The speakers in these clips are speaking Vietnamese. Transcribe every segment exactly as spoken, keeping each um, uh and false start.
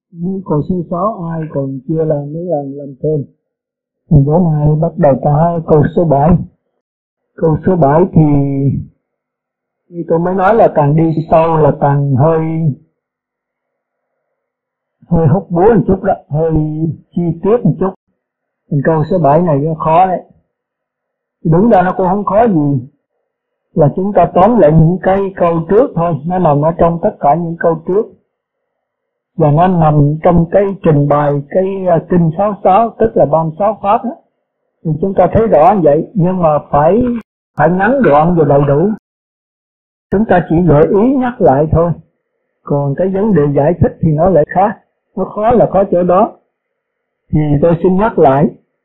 Nếu câu số sáu ai còn chưa làm mới làm làm thêm. Bữa nay bắt đầu ta câu số bảy. Câu số bảy thì như tôi mới nói là càng đi sâu là càng hơi hơi hút búa một chút đó, hơi chi tiết một chút. Thành câu số bảy này nó khó đấy. Đúng ra nó cũng không khó gì, là chúng ta tóm lại những cái câu trước thôi, nó nằm ở trong tất cả những câu trước. Và nó nằm trong cái trình bày cái kinh sáu sáu, tức là ban sáu pháp đó. Thì chúng ta thấy rõ như vậy, nhưng mà phải phải ngắn gọn và đầy đủ. Chúng ta chỉ gợi ý nhắc lại thôi. Còn cái vấn đề giải thích thì nó lại khác. Nó khó là có chỗ đó. Thì tôi xin nhắc lại.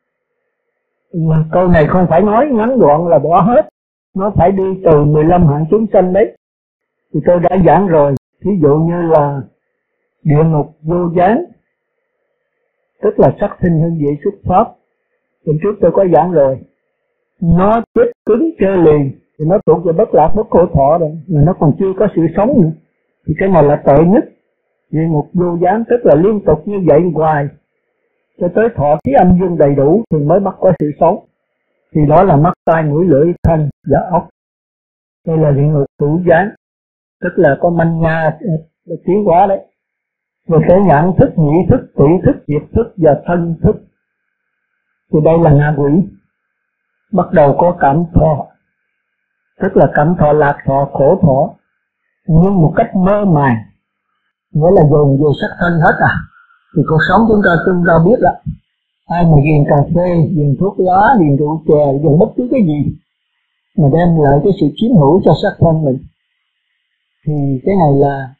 Câu này không phải nói ngắn gọn là bỏ hết. Nó phải đi từ mười lăm hạng chúng sanh đấy. Thì tôi đã giảng rồi. Ví dụ như là địa ngục vô gián, tức là sắc sinh hương vị xuất pháp. Lần trước tôi có giảng rồi. Nó chết cứng trơ liền thì nó thuộc về bất lạc bất khổ thọ rồi, mà nó còn chưa có sự sống nữa. Thì cái này là tệ nhất. Địa ngục vô gián tức là liên tục như vậy hoài cho tới thọ khí âm dương đầy đủ thì mới bắt có sự sống. Thì đó là mắt tai mũi lưỡi thân và ốc. Đây là địa ngục thủ gián, tức là có manh nha tiến hóa đấy. Rồi cái nhãn thức, nhĩ thức, tỷ thức, diệt thức và thân thức. Thì đây là ngạ quỷ. Bắt đầu có cảm thọ, tức là cảm thọ lạc thọ, khổ thọ, nhưng một cách mơ màng, nghĩa là dồn vô sắc thân hết à. Thì cuộc sống chúng ta chúng ta biết đó. Ai mà ghiền cà phê, ghiền thuốc lá, ghiền rượu chè, ghiền bất cứ cái gì mà đem lại cái sự chiếm hữu cho sắc thân mình, thì cái này là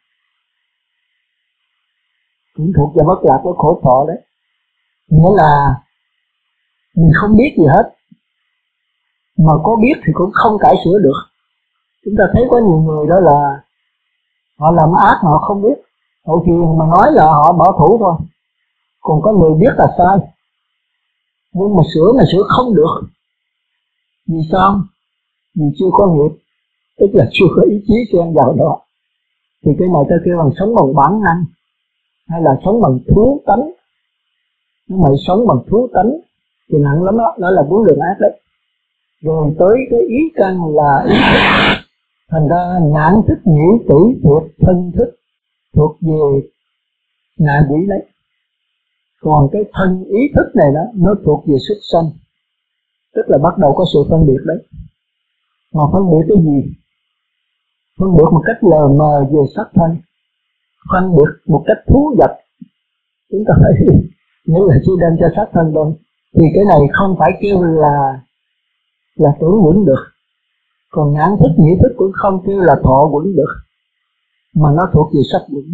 cũng thuộc về bất lạc của khổ thọ đấy. Nghĩa là mình không biết gì hết, mà có biết thì cũng không cải sửa được. Chúng ta thấy có nhiều người đó là họ làm ác mà họ không biết, họ chỉ mà nói là họ bảo thủ thôi. Còn có người biết là sai, nhưng mà sửa mà sửa không được. Vì sao? Vì chưa có nghiệp, tức là chưa có ý chí xen vào đó. Thì cái này ta kêu bằng sống bằng bản năng, hay là sống bằng thú tánh. Nếu mày sống bằng thú tánh thì nặng lắm đó, đó là bốn đường ác đấy. Rồi tới cái ý căn là ý thức. Thành ra nhãn thức, nhĩ tỷ thuộc thân thức, thuộc về ngạ quỷ đấy. Còn cái thân ý thức này đó, nó thuộc về xuất sanh, tức là bắt đầu có sự phân biệt đấy. Mà phân biệt cái gì? Phân biệt một cách lờ mờ về sắc thân, phân biệt một cách thú vật. Chúng ta phải nếu là chỉ đem cho sắc thân thôi, thì cái này không phải kêu là là tưởng quẩn được. Còn nhãn thức, nhĩ thức cũng không kêu là thọ quẩn được, mà nó thuộc về sắc quẩn.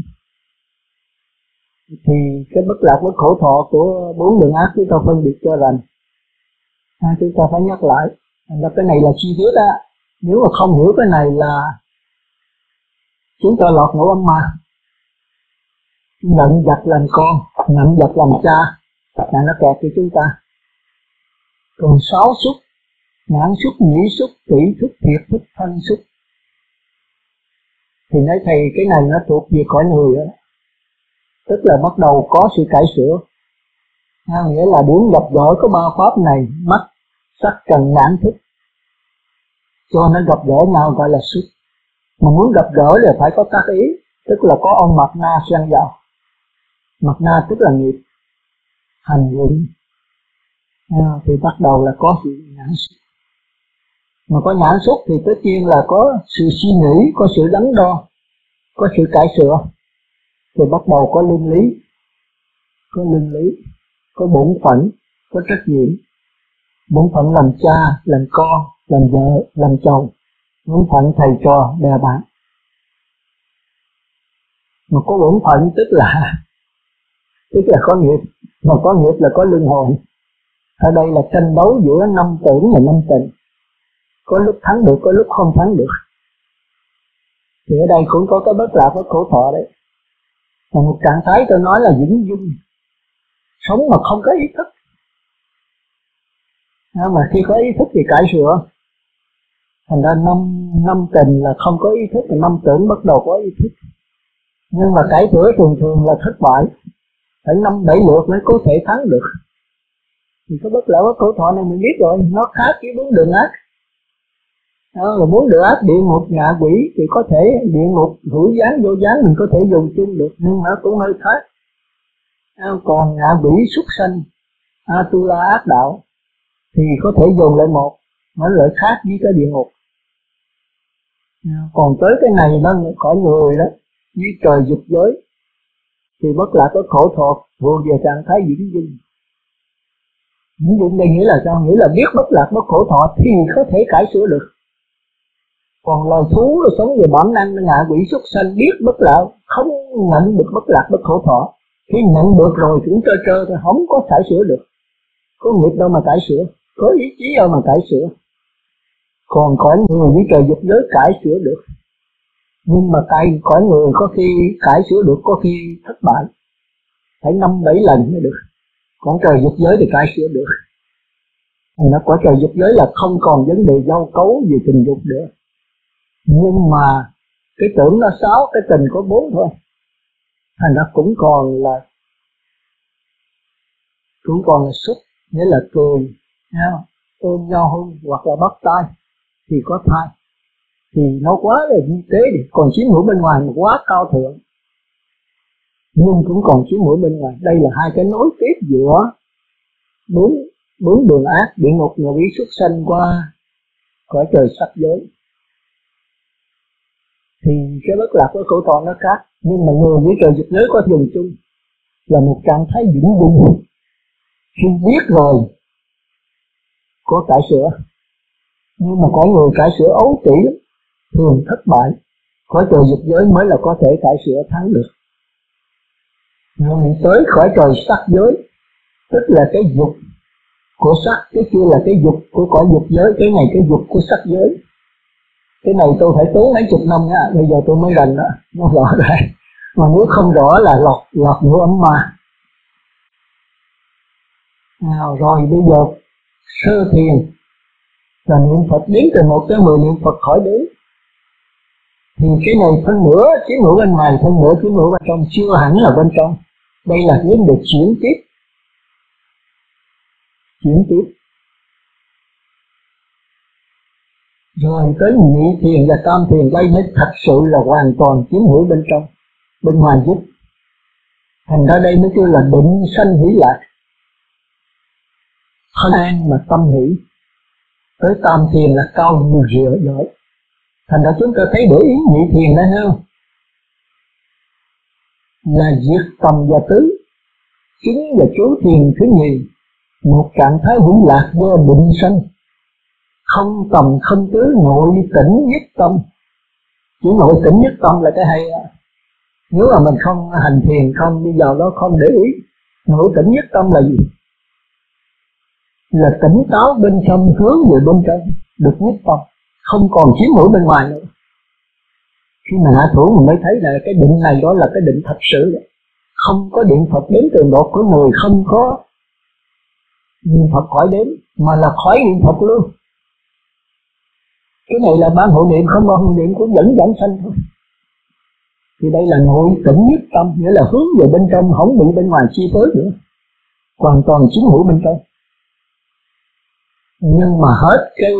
Thì cái bất lạc với khổ thọ của bốn đường ác chúng ta phân biệt cho rằng à, chúng ta phải nhắc lại là cái này là chi tiết á. Nếu mà không hiểu cái này là chúng ta lọt ngũ âm ma, nhận vật làm con, nhận vật làm cha, là nó kẹt cho chúng ta. Còn sáu xúc, nhãn xúc, nhĩ xúc, tỷ xúc, thiệt xúc, thân xúc, thì nói thầy cái này nó thuộc về cõi người đó. Tức là bắt đầu có sự cải sửa. À, nghĩa là muốn gặp gỡ có ba pháp này, mắt, sắc, trần, nhãn thức, cho nó gặp gỡ nhau gọi là xúc. Mà muốn gặp gỡ là phải có tác ý, tức là có ông mặt na xen vào. Mặt na tức là nghiệp, hành quận. À, thì bắt đầu là có sự nhãn xúc. Mà có nhãn xúc thì tất nhiên là có sự suy nghĩ, có sự đắn đo, có sự cải sửa. Thì bắt đầu có luân lý, có luân lý, có bổn phận, có trách nhiệm. Bổn phận làm cha, làm con, làm vợ, làm chồng. Bổn phận thầy trò, bè bạn. Mà có bổn phận tức là tức là có nghiệp, mà có nghiệp là có luân hồi. Ở đây là tranh đấu giữa năm tưởng và năm tình. Có lúc thắng được, có lúc không thắng được. Thì ở đây cũng có cái bất lạc với khổ thọ đấy. Là một trạng thái tôi nói là vĩnh dưng, sống mà không có ý thức. À, mà khi có ý thức thì cải sửa. Thành ra năm, năm tình là không có ý thức, và năm tưởng bắt đầu có ý thức. Nhưng mà cải sửa thường thường là thất bại. phải năm bảy lượt mới có thể thắng được. Thì cái bất lạc bất khổ thọ này mình biết rồi, nó khác với bốn đường ác. Đó, rồi bốn đường ác địa ngục ngạ quỷ thì có thể địa ngục hữu gián vô gián mình có thể dùng chung được, nhưng mà cũng hơi khác. Còn ngạ quỷ súc sanh Atula ác đạo thì có thể dùng lại một, nó lại khác với cái địa ngục. Còn tới cái này nó khỏi người đó, với trời dục giới thì bất lạc bất khổ thọ vừa về trạng thái vĩnh dung. Vĩnh dung đây nghĩa là sao? Nghĩa là biết bất lạc bất khổ thọ thì có thể cải sửa được. Còn loài thú nó sống về bản năng ngạ quỷ xuất sanh, biết bất lạc không nhận được bất lạc bất khổ thọ, khi nhận được rồi cũng trơ trơ thì không có cải sửa được. Có nghiệp đâu mà cải sửa, có ý chí đâu mà cải sửa. Còn cõi người với trời dục giới cải sửa được, nhưng mà cải cõi người có khi cải sửa được, có khi thất bại, phải năm bảy lần mới được. Còn trời dục giới thì cải sửa được. Nó có trời dục giới là không còn vấn đề giao cấu về tình dục nữa, nhưng mà cái tưởng nó sáu, cái tình có bốn thôi, thành ra cũng còn là cũng còn là xuất, nghĩa là cười, ôm nhau hôn hoặc là bắt tay thì có thai, thì nó quá là vi tế đi. Còn chín mũi bên ngoài mà quá cao thượng, nhưng cũng còn chín mũi bên ngoài. Đây là hai cái nối tiếp giữa bốn bốn đường ác, địa ngục ngạ quỷ xuất sanh qua cõi trời sắc giới. Thì cái bất lạc với khổ thọ nó khác, nhưng mà người với trời dục giới có dùng chung là một trạng thái vĩnh dung. Khi biết rồi có cải sửa, nhưng mà có người cải sửa ấu trĩ lắm, thường thất bại. Cõi trời dục giới mới là có thể cải sửa thắng được. Rồi tới cõi trời sắc giới, tức là cái dục của sắc, cái kia là cái dục của cõi dục giới, cái này cái dục của sắc giới. Cái này tôi phải tốn mấy chục năm nha, bây giờ tôi mới rành đó, nó rõ đây. Mà nếu không rõ là lọt lọt ngũ âm ma. Nào, rồi bây giờ sơ thiền là niệm Phật đến từ một tới mười niệm Phật khỏi đến. Thì cái này phân nửa chiếm hữu bên ngoài, phân nửa chiếm hữu bên trong, chưa hẳn là bên trong. Đây là vấn đề chuyển tiếp. Chuyển tiếp. Rồi tới nhị thiền và tam thiền, đây mới thật sự là hoàn toàn chiếm hữu bên trong, bên ngoài giúp. Thành ra đây mới kêu là định sanh hỷ lạc, thân an mà tâm hỷ. Tới tam thiền là cao nhiều rửa giỏi. Thành ra chúng ta thấy để ý nhị thiền đó không? Là diệt tầm và tứ, chính và chú thiền thứ nhì, một trạng thái hỷ lạc do định sanh. Không tầm không tứ, nội tỉnh nhất tâm. Chỉ nội tỉnh nhất tâm là cái hay đó. Nếu mà mình không hành thiền, không đi vào đó, không để ý, nội tỉnh nhất tâm là gì? Là tỉnh táo bên trong, hướng về bên trong, được nhất tâm, không còn chiếm hữu bên ngoài nữa. Khi mà hạ thủ mình mới thấy là cái định này đó là cái định thật sự đó. Không có niệm Phật đến từ độ của người, không có niệm Phật khỏi đến, mà là khỏi niệm Phật luôn. Cái này là ban hộ niệm, không ban hộ niệm cũng vẫn dẫn sanh thôi. Thì đây là nội tỉnh nhất tâm, nghĩa là hướng về bên trong, không bị bên ngoài chi phối nữa, hoàn toàn chiếm hữu bên trong. Nhưng mà hết cái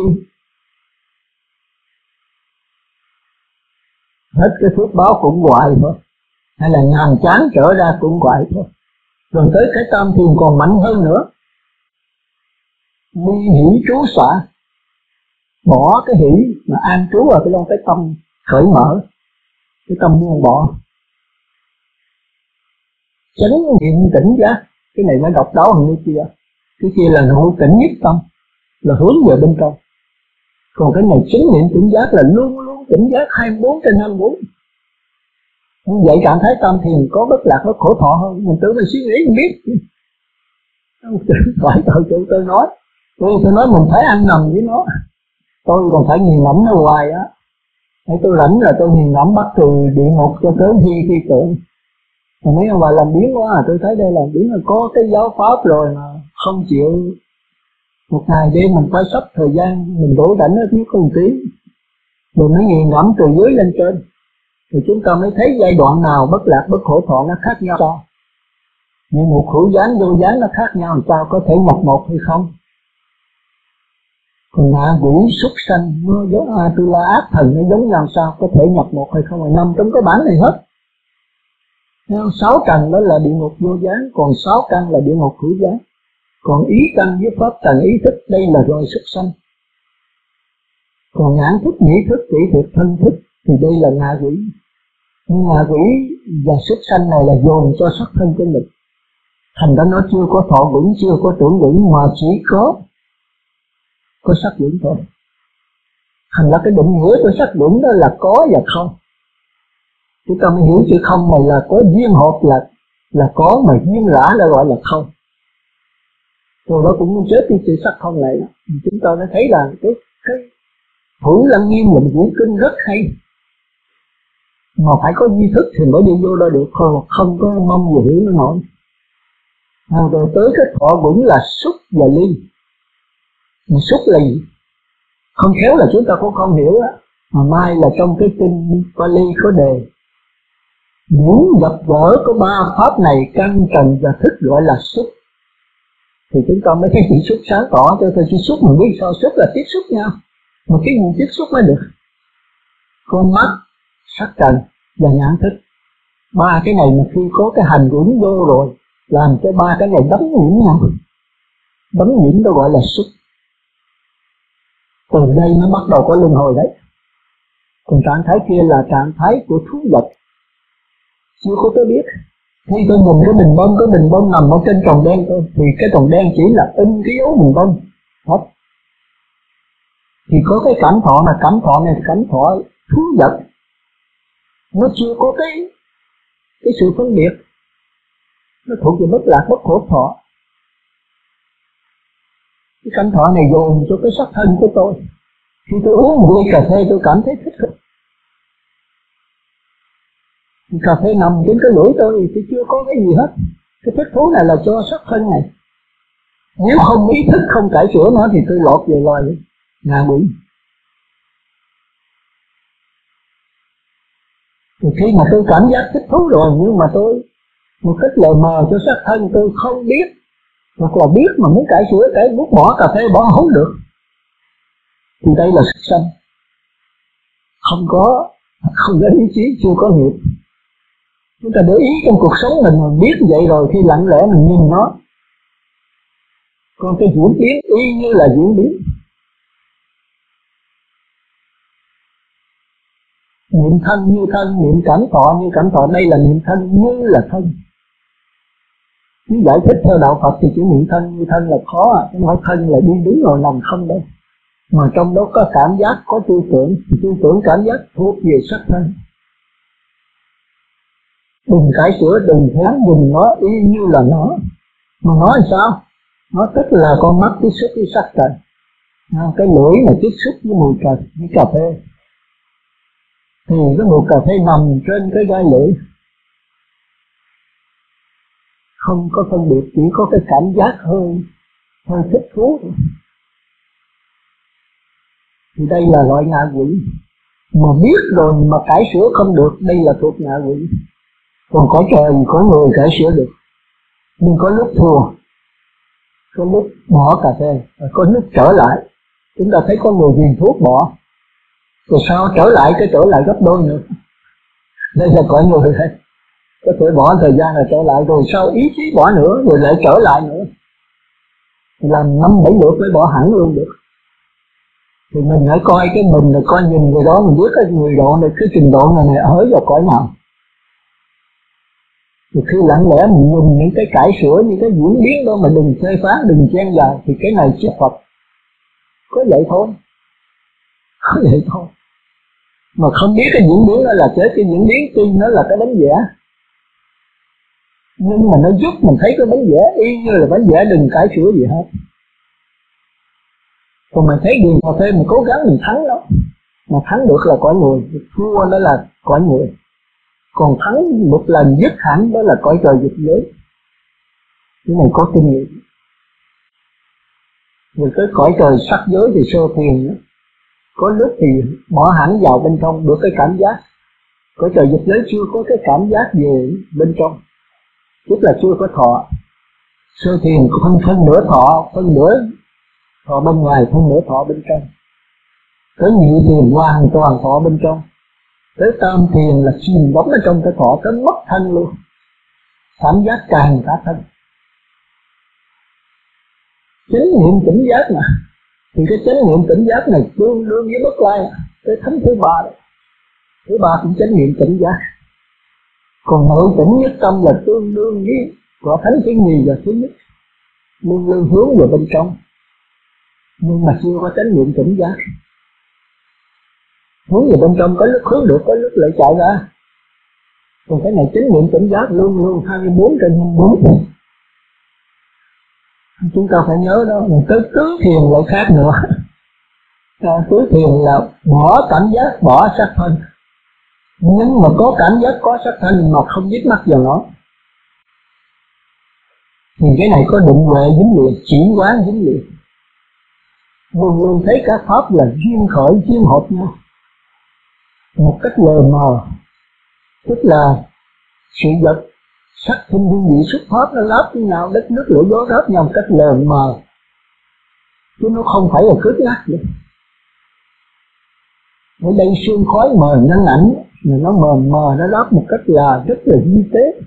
hết cái phước báo cũng hoài thôi, hay là nhàm chán trở ra cũng hoài thôi. Rồi tới cái tam thiền còn mạnh hơn nữa, ly hỷ trú xả, bỏ cái hỷ mà an trú vào cái trong cái tâm khởi mở, cái tâm buông bỏ, chánh niệm tỉnh giác. Cái này mới độc đáo hơn cái kia. Cái kia là nội tỉnh nhất tâm, là hướng về bên trong. Còn cái này chánh niệm tỉnh giác là luôn luôn tỉnh giác hai mươi bốn trên hai mươi bốn. Như vậy trạng thái tam thiền có bất lạc bất khổ thọ hơn. Mình tự mình suy nghĩ mình biết. Phải tự tự tôi nói. Tôi, tôi nói mình phải ăn nằm với nó. Tôi còn phải nghiền ngẫm nó hoài á. Để tôi rảnh là tôi nghiền ngẫm bắt từ địa ngục cho tới khi khi tượng. Mà mấy ông bà làm biến quá à, tôi thấy đây làm biến là có cái giáo pháp rồi mà không chịu. Một ngày đêm mình phải sắp thời gian, mình đổ rảnh ở phía con tí, rồi mới nghiền ngẫm từ dưới lên trên. Thì chúng ta mới thấy giai đoạn nào bất lạc bất khổ thọ nó khác nhau sao. Địa ngục hữu gián vô gián nó khác nhau, làm sao có thể nhập một hay không? Còn ngạ quỷ súc sanh nó giống Atula ác thần nó giống nhau, sao có thể nhập một hay không? Nằm trong cái bản này hết. Sáu trần đó là địa ngục vô gián, còn sáu căn là địa ngục hữu gián. Còn ý căn với pháp trần ý thức đây là rồi súc sanh. Còn nhãn thức, nhĩ thức, tỷ thức, thân thức thì đây là ngạ quỷ. Nhưng ngạ quỷ và súc sanh này là dồn cho sắc thân của mình. Thành ra nó chưa có thọ vững, chưa có tưởng vững, mà chỉ có có sắc vững thôi. Thành ra cái định nghĩa của sắc vững đó là có và không. Chúng ta mới hiểu chữ không này là có duyên hợp là là có, mà duyên lã là gọi là không. Rồi đó cũng chết đi chữ sắc không này. Chúng ta mới thấy là cái cái Thủ Lăng Nghiêm là một quyển kinh rất hay, mà phải có duy thức thì mới đi vô đó được, không không có mong gì hiểu nó nổi. À, rồi tới cái thọ vững là xúc và ly. Mà xúc là gì? Không khéo là chúng ta cũng không hiểu á. Mà mai là trong cái kinh Pali có đề những gặp gỡ có ba pháp này, căn trần và thức gọi là xúc. Thì chúng ta mới thấy chữ xúc sáng tỏ cho tôi. Chữ xúc mình biết sao? Xúc là tiếp xúc nhau, mà cái gì tiếp xúc mới được? Con mắt, sắc trần và nhãn thức. Ba cái này mà khi có cái hành vững vô rồi làm cho ba cái này đấm nhiễm nhau. Đấm nhiễm đó gọi là xúc. Từ đây nó bắt đầu có luân hồi đấy. Còn trạng thái kia là trạng thái của thú vật, chưa có tôi biết. Khi tôi nhìn cái bình bông, cái bình bông nằm ở trên tròn đen thôi, thì cái tròn đen chỉ là in cái dấu bình bông hết. Thì có cái cảm thọ, mà cảm thọ này là cảm thọ thú vật, nó chưa có cái cái sự phân biệt, nó thuộc về bất lạc bất khổ thọ. Cái cảm thọ này dồn cho cái sắc thân của tôi. Khi tôi uống một ly cà phê tôi cảm thấy thích không? Cà phê nằm trên cái lưỡi tôi thì chưa có cái gì hết. Cái thích thú này là cho sắc thân này. Nếu không ý thức, không cải sửa nó thì tôi lọt về loài ngạ quỷ. Thì khi mà tôi cảm giác thích thú rồi, nhưng mà tôi một cách lờ mờ cho sắc thân tôi không biết, hoặc là biết mà muốn cải sửa, cái muốn bỏ cà phê bỏ không được, thì đây là súc sanh. Không có, không có ý chí, chưa có nghiệp. Chúng ta để ý trong cuộc sống mình, mình biết vậy rồi, khi lặng lẽ mình nhìn nó. Còn cái diễn biến y như là diễn biến. Niệm thân như thân, niệm cảm thọ như cảm thọ, đây là niệm thân như là thân. Nếu giải thích theo đạo Phật thì chữ niệm thân như thân là khó, chứ không phải thân là đi đứng rồi nằm không đâu. Mà trong đó có cảm giác, có tư tưởng, thì tư tưởng cảm giác thuộc về sắc thân. Đừng cải sửa, đừng phán nhìn nó y như là nó. Mà nói làm sao? Nó tức là con mắt tiếp xúc với sắc trần, cái lưỡi mà tiếp xúc với mùi cà, với cà phê, thì cái mùi cà phê nằm trên cái gai lưỡi, không có phân biệt, chỉ có cái cảm giác hơi hơi thích thú. Thì đây là loại ngạ quỷ. Mà biết rồi mà cải sửa không được, đây là thuộc ngạ quỷ. Còn có trời có người cải sửa được, nhưng có lúc thua, có lúc bỏ cà phê, có lúc trở lại. Chúng ta thấy có người ghiền thuốc bỏ, rồi sau trở lại cái trở lại gấp đôi nữa. Đây là cõi người đấy, có thể bỏ thời gian là trở lại, rồi sau ý chí bỏ nữa, rồi lại trở lại nữa, làm năm bảy lượt mới bỏ hẳn luôn được. Thì mình hãy coi cái mình, là coi nhìn người đó, mình biết cái người độ này, cái trình độ này, này ở vào cõi nào. Thì khi lặng lẽ mình nhìn những cái cải sửa, những cái diễn biến đó mà đừng phê phán, đừng chen vào, thì cái này chỉ Phật. Có vậy thôi. Có vậy thôi. Mà không biết cái diễn biến đó là chết, cái diễn biến tuy nó là cái bánh vẽ, nhưng mà nó giúp mình thấy cái bánh vẽ y như là bánh vẽ, đừng cải sửa gì hết. Còn mình thấy đường cà phê mình cố gắng mình thắng đó, mà thắng được là cõi người, thua đó là cõi người. Còn thắng một lần dứt hẳn đó là cõi trời dục giới. Cái này có kinh nghiệm. Rồi tới cõi trời sắc giới thì sơ thiền nữa. Có lúc thì bỏ hẳn vào bên trong được cái cảm giác. Cõi trời dục giới chưa có cái cảm giác về bên trong. tức là chưa có thọ. Sơ thiền phân phân nửa thọ, phân nửa thọ bên ngoài, phân nửa thọ bên trong. Tới nhị thiền hoàn toàn thọ bên trong. Tới tam thiền là chìm đắm ở trong cái thọ, tới mất thân luôn, cảm giác càng cả thân. Chánh niệm tỉnh giác mà, thì cái chánh niệm tỉnh giác này tương đương với bất lai, cái thánh thứ ba đấy. Thứ ba cũng chánh niệm tỉnh giác. Còn nội tỉnh nhất tâm là tương đương với quả thánh thứ nhì và thứ nhất, luôn luôn hướng vào bên trong, nhưng mà chưa có chánh niệm tỉnh giác. Hướng vào bên trong có lúc hướng được, có lúc lại chạy ra. Còn cái này chánh niệm tỉnh giác luôn luôn hai mươi bốn trên hai mươi bốn. Chúng ta phải nhớ đó. Tới tứ thiền lại khác nữa. À, tứ thiền là bỏ cảm giác, bỏ sắc thân, nhưng mà có cảm giác, có sắc thân mà không dính mắc vào nó. Thì cái này có định huệ dính liền, chỉ quán dính liền. Luôn luôn thấy các pháp là duyên khởi duyên hợp nhau một cách lờ mờ, tức là sự vật sắc thanh hương vị xuất pháp nó láp với nhau, đất nước lửa gió đáp nhau một cách lờ mờ, chứ nó không phải là cứng ngắc nữa. Ở đây sương khói mờ nhân ảnh, mà nó mờ mờ nó đáp một cách là rất là vi tế.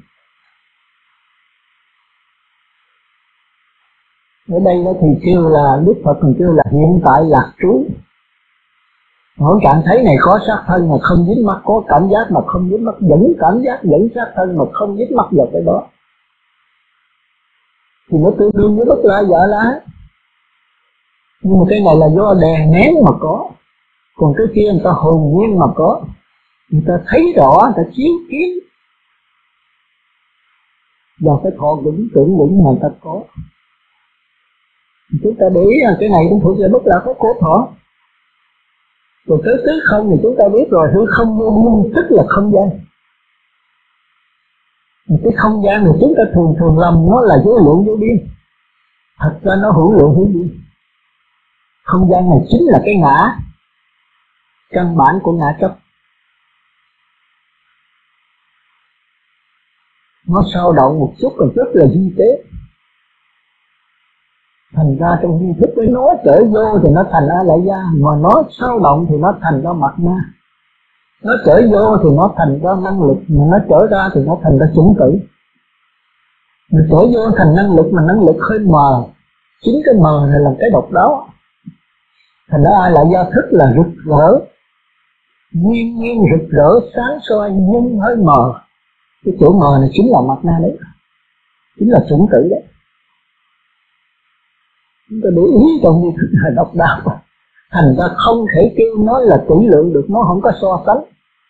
Ở đây nó thì kêu là Đức Phật còn kêu là hiện tại lạc trú. Ở trạng thấy này có sắc thân mà không dính mắc, có cảm giác mà không dính mắc, dẫn cảm giác dẫn sắc thân mà không dính mắc vào cái đó, thì nó tương đương với bất la vợ lá. Nhưng mà cái này là do đè nén mà có, còn cái kia người ta hồn nhiên mà có, người ta thấy rõ, người ta chiếu kiến vào cái thọ vững tưởng vững mà người ta có. Chúng ta để ý là cái này cũng thuộc về bất lạc có cố thọ. Rồi tới tứ không thì chúng ta biết rồi, hư không vô biên tức là không gian. Cái không gian này chúng ta thường thường lầm nó là vô lượng vô biên, thật ra nó hữu lượng hữu biên. Không gian này chính là cái ngã, căn bản của ngã chấp. Nó sao động một chút còn rất là vi tế. Thành ra trong vi thức với nó trở vô thì nó thành A Lại Gia, mà nó sao động thì nó thành ra Mạt Na. Nó trở vô thì nó thành ra năng lực, mà nó trở ra thì nó thành ra chủng tử. Mà trở vô thành năng lực mà năng lực hơi mờ, chính cái mờ này là cái độc đáo. Thành ra A Lại Gia thức là rực rỡ, nguyên nhiên rực rỡ sáng soi nhưng hơi mờ. Cái chỗ mờ này chính là Mạt Na đấy, chính là chủng tử đấy. Chúng ta để ý trong như thức là độc đáo, thành ra không thể kêu nó là tỷ lượng được, nó không có so sánh.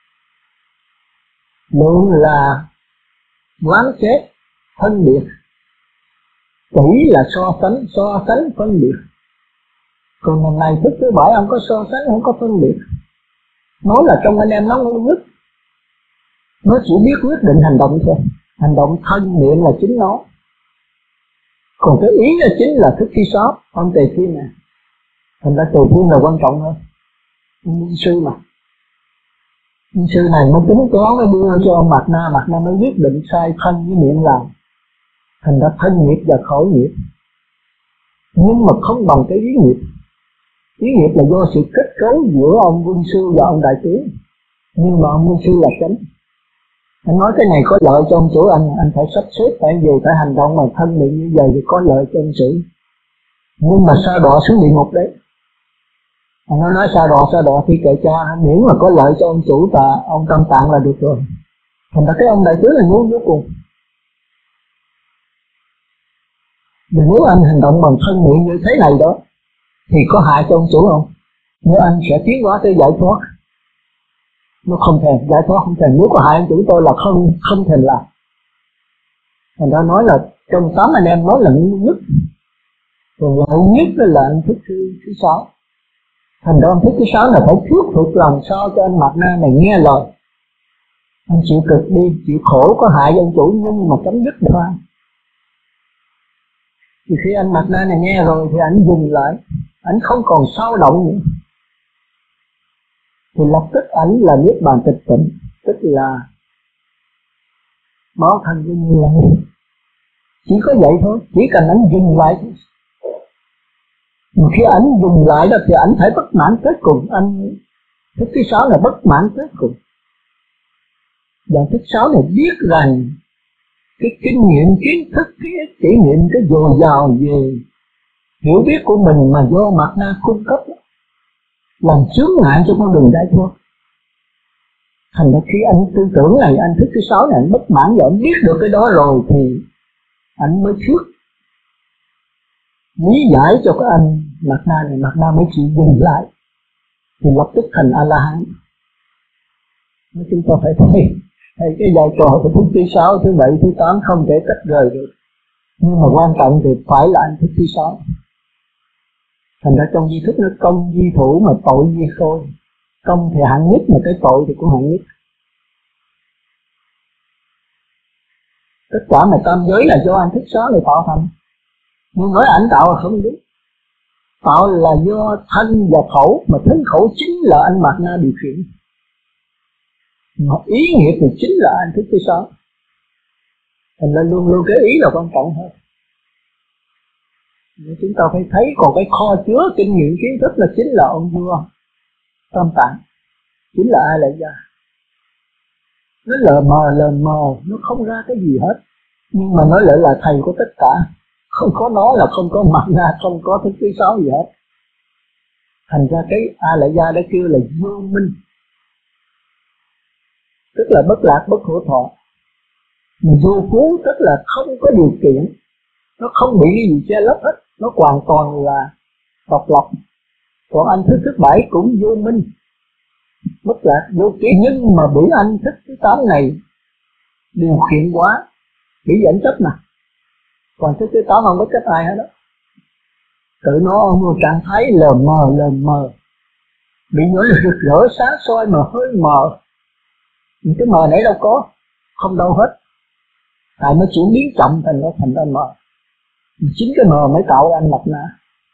Lượng là quán xét phân biệt, tỷ là so sánh, so sánh phân biệt. Còn lần này thức thứ bảy ông có so sánh, không có phân biệt. Nó là trong anh em nó ngu nhất, nó chỉ biết quyết định hành động thôi. Hành động thân niệm là chính nó, còn cái ý là chính là thức thứ sáu, ông Tề Thiên nè. Thành ra Tề Thiên là quan trọng hơn Minh sư mà. Minh sư này mới tính toán, nó đưa cho Mạt Na, Mạt Na mới quyết định sai thân với niệm làm. Thành ra thân nghiệp và khẩu nghiệp, nhưng mà không bằng cái ý nghiệp. Ý nghiệp là do sự kết cấu giữa ông Vương Sư và ông Đại Tướng, nhưng mà ông Vương Sư là chánh. Anh nói cái này có lợi cho ông chủ anh, anh phải sắp xếp, tại vì phải hành động mà thân niệm như vậy thì có lợi cho ông chủ. Nhưng mà sa đọa xuống địa ngục đấy. Anh nói, nói sa đọa, sa đọa thì kệ cha, miễn mà có lợi cho ông chủ ta, ông Tâm Tạng là được rồi. Thành ra cái ông Đại Tướng là ngu vô cùng. Vì nếu anh hành động bằng thân niệm như thế này đó, thì có hại cho ông chủ không? Nếu anh sẽ tiến hóa tới giải thoát. Nó không thèm, giải thoát không thèm. Nếu có hại anh chủ tôi là không không thèm làm. Thành ra nói là trong tám anh em nói là ngu nhất, còn lợi nhất là anh thức thứ, thứ sáu. Thành ra anh thức thứ sáu là phải thuyết phục làm sao cho anh Mạt Na này nghe lời. Anh chịu cực đi, chịu khổ có hại anh chủ nhưng mà chấm dứt thôi. Thì khi anh Mạt Na này nghe rồi thì anh dừng lại, anh không còn sao động nữa, thì lập tức ảnh là niết bàn tịch tịnh, tức là báo thân với Như Lai. Chỉ có vậy thôi, chỉ cần anh dừng lại thôi. Mà khi anh dừng lại đó thì anh phải bất mãn tới cùng. Anh thức thứ sáu là bất mãn tới cùng. Và thức sáu này biết rằng cái kinh nghiệm, kiến thức, cái kỷ niệm, cái dồi dào về hiểu biết của mình mà do Mạt Na cung cấp làm chướng ngại cho con đường giải thoát. Thành ra khi anh tư tưởng này, anh thức thứ sáu này, anh bất mãn và anh biết được cái đó rồi thì anh mới thuyết lý giải cho cái anh Mạt Na này. Mạt Na mới chịu dừng lại thì lập tức thành A-la-hán. Chúng ta phải thấy hay cái vai trò của thức thứ sáu, thứ bảy, thứ tám không thể tách rời được. Nhưng mà quan trọng thì phải là anh thức thứ sáu. Thành ra trong di thức nó công di thủ mà tội di khôi. Công thì hạng nhất mà cái tội thì cũng hạng nhất. Tất cả mà tam giới là do anh thức sáu này tạo thành. Nhưng nói ảnh tạo là không đúng. Tạo là do thân và khẩu, mà thân khẩu chính là anh Mạt Na điều khiển. Mà ý nghiệp thì chính là anh thức thứ sáu. Thành ra luôn luôn cái ý là quan trọng hơn. Nên chúng ta phải thấy còn cái kho chứa kinh nghiệm kiến thức là chính là ông vua Tam Tạng, chính là A Lại Gia. Nó lờ mờ lờ mờ, nó không ra cái gì hết, nhưng mà nó lại là thầy của tất cả. Không có nó là không có Mạt Na, không có thức thứ sáu gì hết. Thành ra cái A Lại Gia đã kêu là vô minh, tức là bất lạc bất khổ thọ. Mà vô phú tức là không có điều kiện, nó không bị cái gì che lấp hết, nó hoàn toàn là độc lập. Còn anh thức thứ bảy cũng vô minh, bất lạc vô ký, nhưng mà bị anh thức thứ tám này điều khiển quá, bị dẫn chấp nè. Còn thức thứ tám không có chấp ai hết đó, tự nó vô trạng thái lờ mờ lờ mờ, bị những rực rỡ sáng soi mà hơi mờ. Những cái mờ nãy đâu có, không đâu hết, tại nó chuyển biến chậm thành nó thành ra mờ. Chính cái mờ mới tạo ra anh Mạt Na.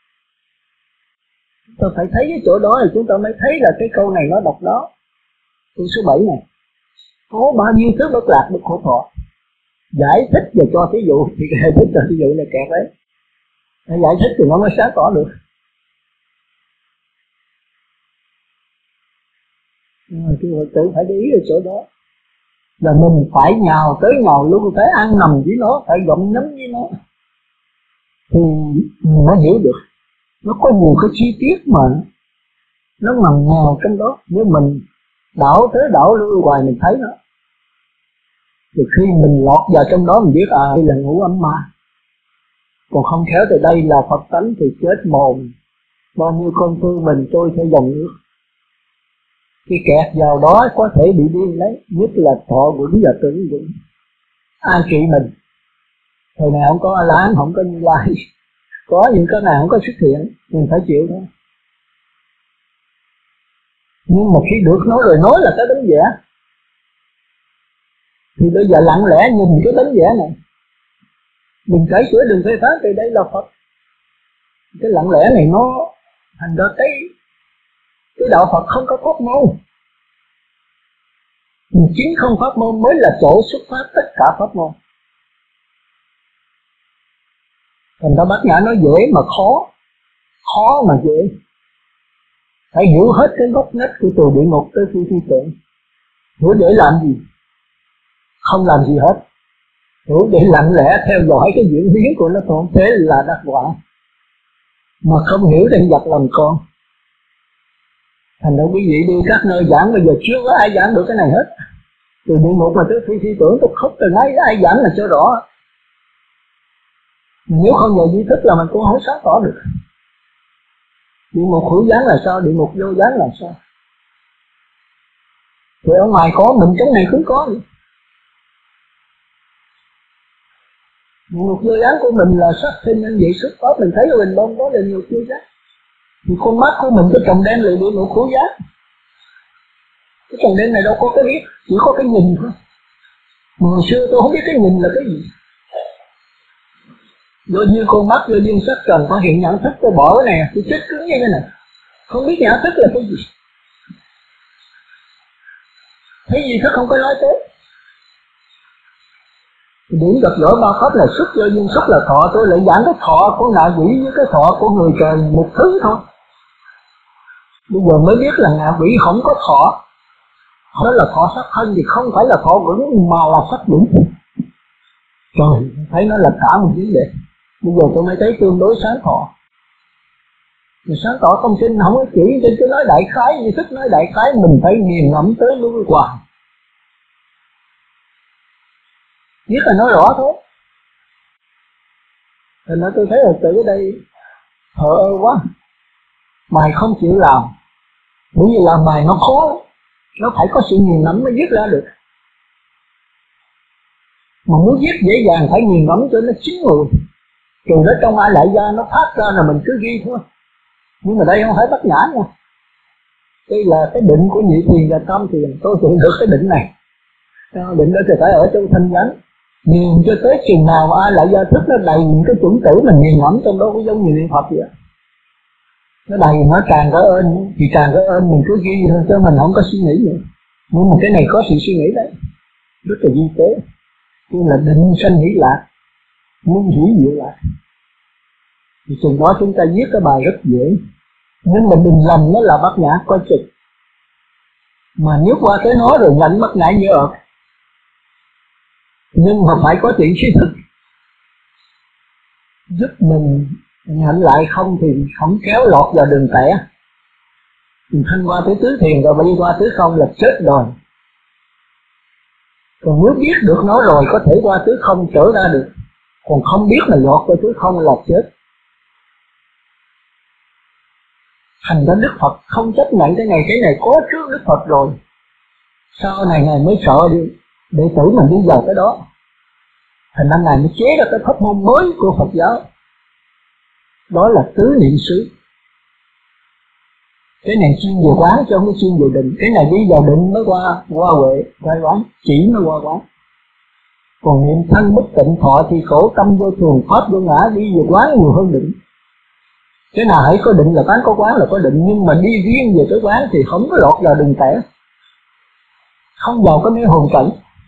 Chúng ta phải thấy cái chỗ đó thì chúng ta mới thấy là cái câu này nó độc đó. Câu số bảy này có bao nhiêu thứ bất lạc bất khổ thọ. Giải thích và cho thí dụ thì giải thích cho thí dụ là kẹt đấy. Giải thích thì nó mới sáng tỏ được. Nhưng mà cái Phật tử phải để ý ở chỗ đó là mình phải nhào tới nhào luôn, phải ăn nằm với nó, phải gặm nhấm với nó thì mình mới hiểu được. Nó có nhiều cái chi tiết mà nó nằm nhào trong đó, nếu mình đảo tới đảo lui hoài mình thấy nó. Thì khi mình lọt vào trong đó mình biết à đây là ngũ ấm ma. Còn không khéo từ đây là Phật tánh thì chết mồm, bao nhiêu con tư mình trôi theo dòng nước. Khi kẹt vào đó có thể bị điên lấy, nhất là thọ vững và tưởng vững. Ai trị mình? Thời nào không có A-la-hán, không có Như Lai, có những cái nào không có xuất hiện, mình phải chịu thôi. Nhưng mà khi được nói rồi nói là cái tánh vẽ, thì bây giờ lặng lẽ nhìn cái tánh vẽ này, đừng cải sửa, đừng phê phán, từ đây là Phật. Cái lặng lẽ này nó thành ra cái cái đạo Phật không có pháp môn. Chính không pháp môn mới là chỗ xuất phát tất cả pháp môn. Thành ra Bát Nhã nói dễ mà khó, khó mà dễ. Phải hiểu hết cái gốc ngách của từ địa ngục tới phi phi tượng. Hiểu để làm gì? Không làm gì hết. Hiểu để lặng lẽ theo dõi cái diễn biến của nó thôi, thế là đắc quả. Mà không hiểu thì giặc làm con. Thành ra quý vị đi các nơi giảng bây giờ chưa có ai giảng được cái này hết. Từ địa ngục mà tới phi phi tưởng tôi khóc từ nãy ai giảng là cho rõ. Nếu không nhờ di thức là mình cũng không sáng tỏ được. Địa ngục hữu gián là sao, địa ngục vô gián là sao? Thì ở ngoài có, mình trong này cũng có. Địa ngục vô gián của mình là sắc sinh anh vậy xuất pháp, mình thấy ở bình bông đó là địa ngục vô gián. Thì con mắt của mình cái trồng đen là địa ngục hữu gián. Cái trồng đen này đâu có cái biết, chỉ có cái nhìn thôi. Mà hồi xưa tôi không biết cái nhìn là cái gì. Do như con mắt, do duyên sắc trần có hiện nhận thức, tôi bỏ cái này, tôi chết cứng như thế này. Không biết nhận thức là cái gì. Thấy gì thức không có nói tới. Điểm gặp gỡ ba pháp là xuất do duyên, xuất là thọ. Tôi lại giảng cái thọ của ngạ quỷ với cái thọ của người trời một thứ thôi. Bây giờ mới biết là ngạ quỷ không có thọ, đó là thọ sắc thân, thì không phải là thọ vững mà là sắc vững. Trời, thấy nó là cả một vấn đề. Bây giờ tôi mới thấy tương đối sáng tỏ. Mà sáng tỏ không kinh không có chỉ trên cái nói đại khái, như thích nói đại khái, mình phải nghiền ngẫm tới lui hoài. Biết là nói rõ thôi. Thành ra tôi thấy là từ ở đây thờ ơ quá. Mày không chịu làm, bởi vì làm bài nó khó, nó phải có sự nghiền ngẫm mới viết ra được. Mà muốn viết dễ dàng phải nghiền ngẫm cho nó chín mùi. Trừ đó trong ai lại ra nó phát ra là mình cứ ghi thôi. Nhưng mà đây không phải bất nhã nha. Đây là cái định của nhị thiền và tam thiền. Tôi tưởng được cái định này. Định đó thì phải ở trong thanh nhãn. Nhìn cho tới chừng nào mà ai lại ra thức nó đầy những cái chuẩn tử mình nghiền ngẫm trong đó cũng giống như niệm Phật vậy. Nó đầy, nó tràn cả ơn, thì tràn cả ơn mình cứ ghi thôi chứ mình không có suy nghĩ nữa. Nhưng mà cái này có sự suy nghĩ đấy, rất là vi tế. Chứ là định sanh hỷ lạc, muốn hỷ diệu lạc. Thì chừng đó chúng ta viết cái bài rất dễ. Nhưng mà đừng lầm nó là bát nhã coi chừng. Mà nếu qua tới nó rồi nhận bát nhã như ợt. Nhưng mà phải có chuyện suy thực giúp mình nhận lại, không thì không kéo lọt vào đường tẻ. Mình thanh qua tới tứ thiền rồi đi qua tứ không là chết rồi. Còn nếu biết được nó rồi có thể qua tứ không trở ra được. Còn không biết là lọt qua tứ không là chết. Thành ra Đức Phật không chấp nhận cái này, cái này có trước Đức Phật rồi. Sau này Ngài mới sợ đi, đệ tử mình đi vào cái đó. Thành ra Ngài mới chế ra cái pháp môn mới của Phật giáo. Đó là tứ niệm xứ. Cái này chuyên về quán chứ không có chuyên về định. Cái này đi vào định mới qua qua huệ, qua quán, chỉ mới qua quán. Còn niệm thân bất tịnh thọ thì khổ tâm vô thường, pháp vô ngã, đi về quán nhiều hơn định. Cái nào hãy có định là quán, có quán là có định. Nhưng mà đi riêng về cái quán thì không có lọt vào đường tẻ, không vào cái mê hồn trận.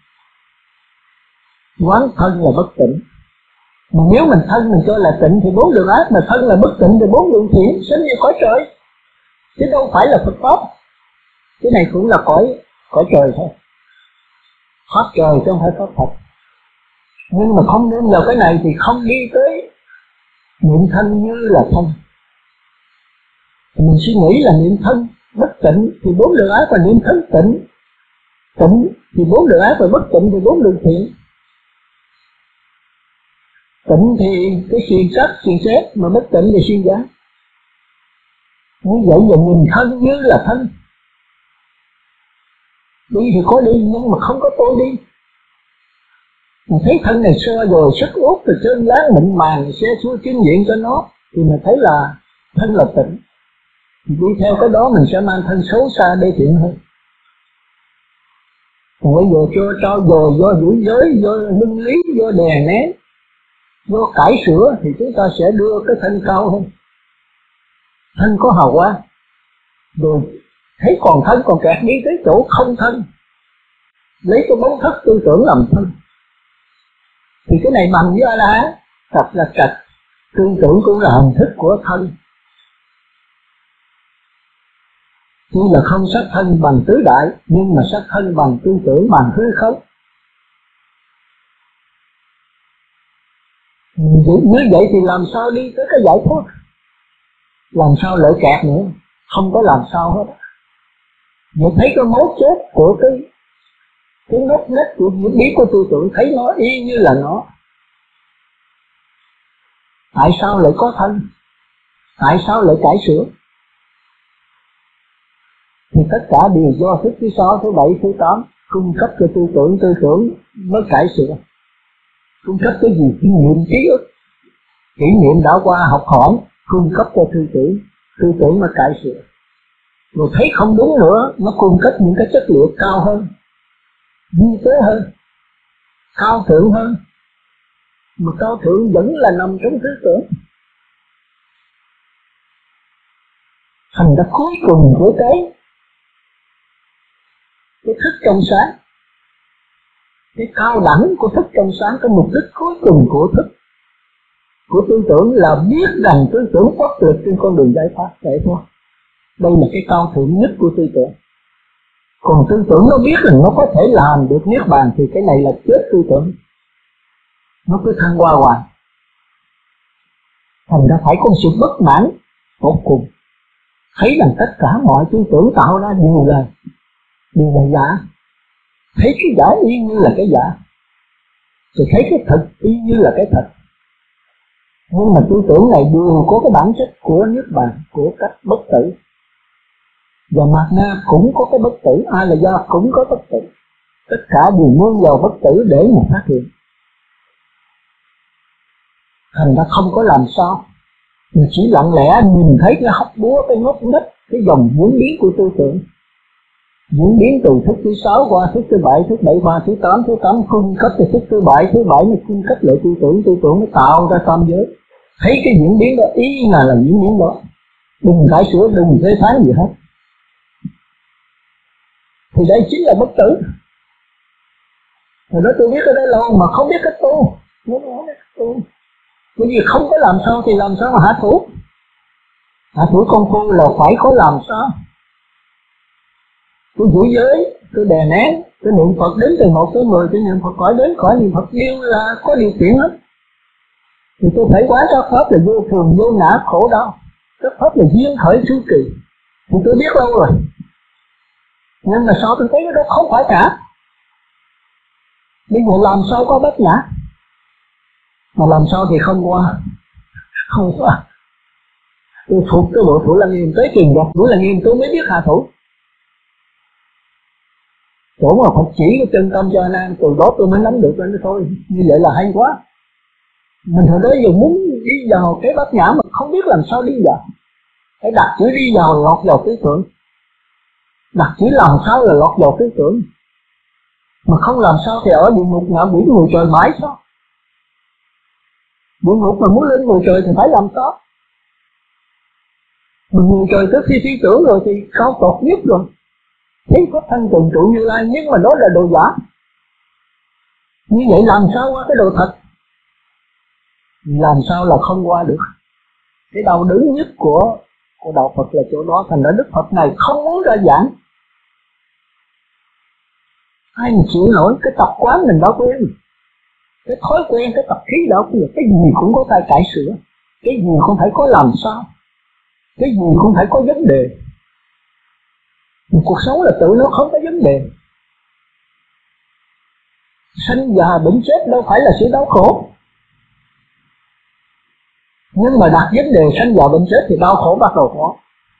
Quán thân là bất tịnh. Mà nếu mình thân mình cho là tịnh thì bốn đường ác, mà thân là bất tịnh thì bốn đường thiện, sánh như cõi trời. Chứ đâu phải là Phật Pháp. Cái này cũng là cõi cõi trời thôi, Pháp trời chứ không phải Pháp Phật. Nhưng mà không nên vào cái này thì không đi tới niệm thân như là thân. Mình suy nghĩ là niệm thân bất tịnh thì bốn đường ác, và niệm thân tịnh tịnh thì bốn đường ác, và bất tịnh thì bốn đường thiện. Tịnh thì cái xiên sắc, xiên xét, mà bất tịnh thì xiên giác. Như vậy là nhìn thân như là thân. Đi thì có đi nhưng mà không có tôi đi. Mình thấy thân này sơ rồi, sức út từ trên láng mịn màng sẽ xuống chứng diện cho nó, thì mình thấy là thân là tịnh. Thì đi theo cái đó mình sẽ mang thân xấu xa đê tiện hơn. Còn bây giờ cho trao dồi do vũ giới, do lưng lý, do đè nén, do cải sửa thì chúng ta sẽ đưa cái thân cao hơn. Thân có hào quang, rồi thấy còn thân còn kẹt đi tới chỗ không thân, lấy cái bóng thất tư tưởng làm thân. Thì cái này bằng với A-la-hán, thật là trật. Tư tưởng cũng là hình thức của thân. Tuy là không sát thân bằng tứ đại, nhưng mà sát thân bằng tư tưởng, bằng hư không. Như vậy thì làm sao đi tới cái giải thoát? Làm sao lợi kẹt nữa? Không có làm sao hết. Vậy thấy cái mấu chốt của cái cái ngốc nghếch của diễn biến của tư tưởng, thấy nó y như là nó. Tại sao lại có thân? Tại sao lại cải sửa? Thì tất cả đều do thức thứ sáu, thứ bảy, thứ tám cung cấp cho tư tưởng, tư tưởng mới cải sửa. Cung cấp cái gì? Kinh nghiệm, ký ức, kỷ niệm đã qua học hỏi, cung cấp cho tư tưởng, tư tưởng mới cải sửa. Rồi thấy không đúng nữa, nó cung cấp những cái chất liệu cao hơn, vi tế hơn, cao thượng hơn. Mà cao thượng vẫn là nằm trong tư tưởng. Thành ra cuối cùng của cái cái thức trong sáng cái cao đẳng của thức trong sáng, cái mục đích cuối cùng của thức, của tư tưởng là biết rằng tư tưởng bất lực trên con đường giải thoát, vậy thôi. Đây là cái cao thượng nhất của tư tưởng. Còn tư tưởng nó biết rằng nó có thể làm được niết bàn thì cái này là chết tư tưởng. Nó cứ thăng hoa hoài. Thành ra phải có sự bất mãn vô cùng. Thấy rằng tất cả mọi tư tưởng tạo ra đều là đều là giả. Thấy cái giả y như là cái giả, rồi thấy cái thật y như là cái thật. Nhưng mà tư tưởng này đều có cái bản chất của niết bàn, của cách bất tử. Và Mạt Na cũng có cái bất tử, A La Gia cũng có bất tử. Tất cả đều nương vào bất tử để mà phát hiện. Thành ra không có làm sao, mình chỉ lặng lẽ nhìn thấy cái hốc búa, cái ngóc ngách, cái dòng diễn biến của tư tưởng. Diễn biến từ thức thứ sáu qua thức thứ bảy, thức bảy qua thứ tám, thứ tám cung cấp từ thức thứ bảy, thứ bảy nó cung cấp lại tư tưởng, tư tưởng nó tạo ra tam giới. Thấy cái diễn biến đó, ý là là diễn biến đó. Đừng cải sửa, đừng phê phán gì hết. Thì đây chính là bất tử. Rồi đó tôi biết ở đây lâu mà không biết cách tu. Không biết cách tu. Bởi vì không có làm sao thì làm sao mà hạ thủ. Hạ thủ công phu là phải có làm sao. Tôi giữ giới, tôi đè nén, tôi niệm Phật đến từ một tới mười, tôi niệm Phật khỏi đến khỏi niệm Phật đều là có điều kiện hết. Thì tôi phải quán các pháp là vô thường, vô ngã, khổ đau. Các pháp là duyên khởi thứ kỳ. Thì tôi biết lâu rồi. Nhưng mà sao tôi thấy cái đó không phải cả. Bây giờ làm sao có bát nhã. Mà làm sao thì không qua. Không qua. Tôi phục cái bộ Thủ Lăng Nghiêm tới chừng gặp Thủ Lăng Nghiêm tôi mới biết hạ thủ. Chỗ mà Phật chỉ cái chân tâm cho Nan, từ đó tôi mới nắm được lên thôi. Như vậy là hay quá. Mình hồi đó giờ muốn đi vào cái bát nhã mà không biết làm sao đi vào. Phải đặt chữ đi vào lọt vào tư tưởng. Đặt chữ làm sao là lọt vào tư tưởng. Mà không làm sao thì ở địa ngục ngạ quỷ người trời mãi sao. Địa ngục mà muốn lên người trời thì phải làm sao. Mình người trời tới khi suy tưởng rồi thì cao tột nhất rồi. Thấy có thân trần trụ Như Lai, nhưng mà đó là đồ giả. Như vậy làm sao qua cái đồ thật. Làm sao là không qua được. Cái đau đớn nhất của, của đạo Phật là chỗ đó. Thành ra Đức Phật này không muốn ra giảng. Ai mà chịu nổi cái tập quán mình đã quen. Cái thói quen, cái tập khí đó cũng là cái gì cũng có tay cải sửa. Cái gì cũng phải có làm sao. Cái gì cũng phải có vấn đề. Cuộc sống là tự nó không có vấn đề. Sanh già bệnh chết đâu phải là sự đau khổ. Nhưng mà đặt vấn đề sanh già bệnh chết thì đau khổ bắt đầu có.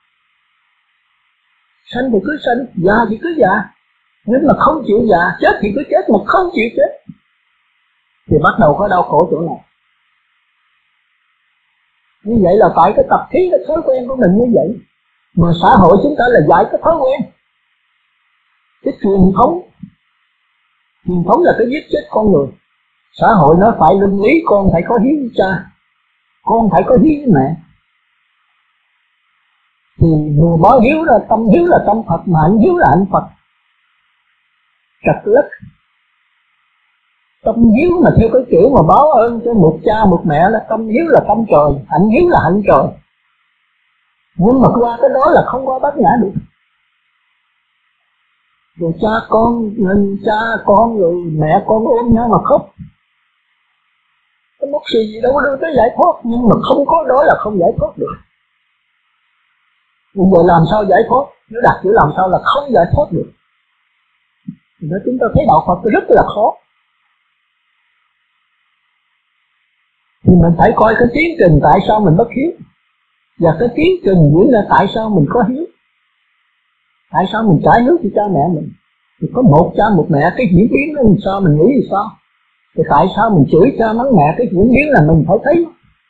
Sanh thì cứ sanh, già thì cứ già. Nhưng mà không chịu già, chết thì cứ chết, mà không chịu chết thì bắt đầu có đau khổ chỗ này. Như vậy là tại cái tập khí, cái thói quen của mình như vậy. Mà xã hội chúng ta là dạy cái thói quen, cái truyền thống. Truyền thống là cái giết chết con người. Xã hội nó phải luân lý con phải có hiếu với cha, con phải có hiếu với mẹ. Thì người báo hiếu là tâm hiếu là tâm Phật, mà hạnh hiếu là hạnh Phật. Trật lất. Tâm hiếu mà theo cái kiểu mà báo ơn cho một cha một mẹ là tâm hiếu là tâm trời, hạnh hiếu là hạnh trời. Nhưng mà qua cái đó là không qua bát nhã được. Rồi cha con, cha con rồi mẹ con ôm nhau mà khóc. Cái mốc xì gì đâu đưa tới giải thoát, nhưng mà không có đó là không giải thoát được. Bây giờ làm sao giải thoát? Nếu đặt chữ làm sao là không giải thoát được. Thì đó chúng ta thấy đạo Phật rất là khó. Thì mình phải coi cái tiến trình tại sao mình bất hiếu, và cái tiến trình diễn ra tại sao mình có hiếu. Tại sao mình trả hiếu cho cha mẹ mình. Thì có một cha một mẹ, cái diễn biến nó làm sao mình nghĩ thì sao. Thì tại sao mình chửi cha mắng mẹ, cái diễn biến là mình phải thấy.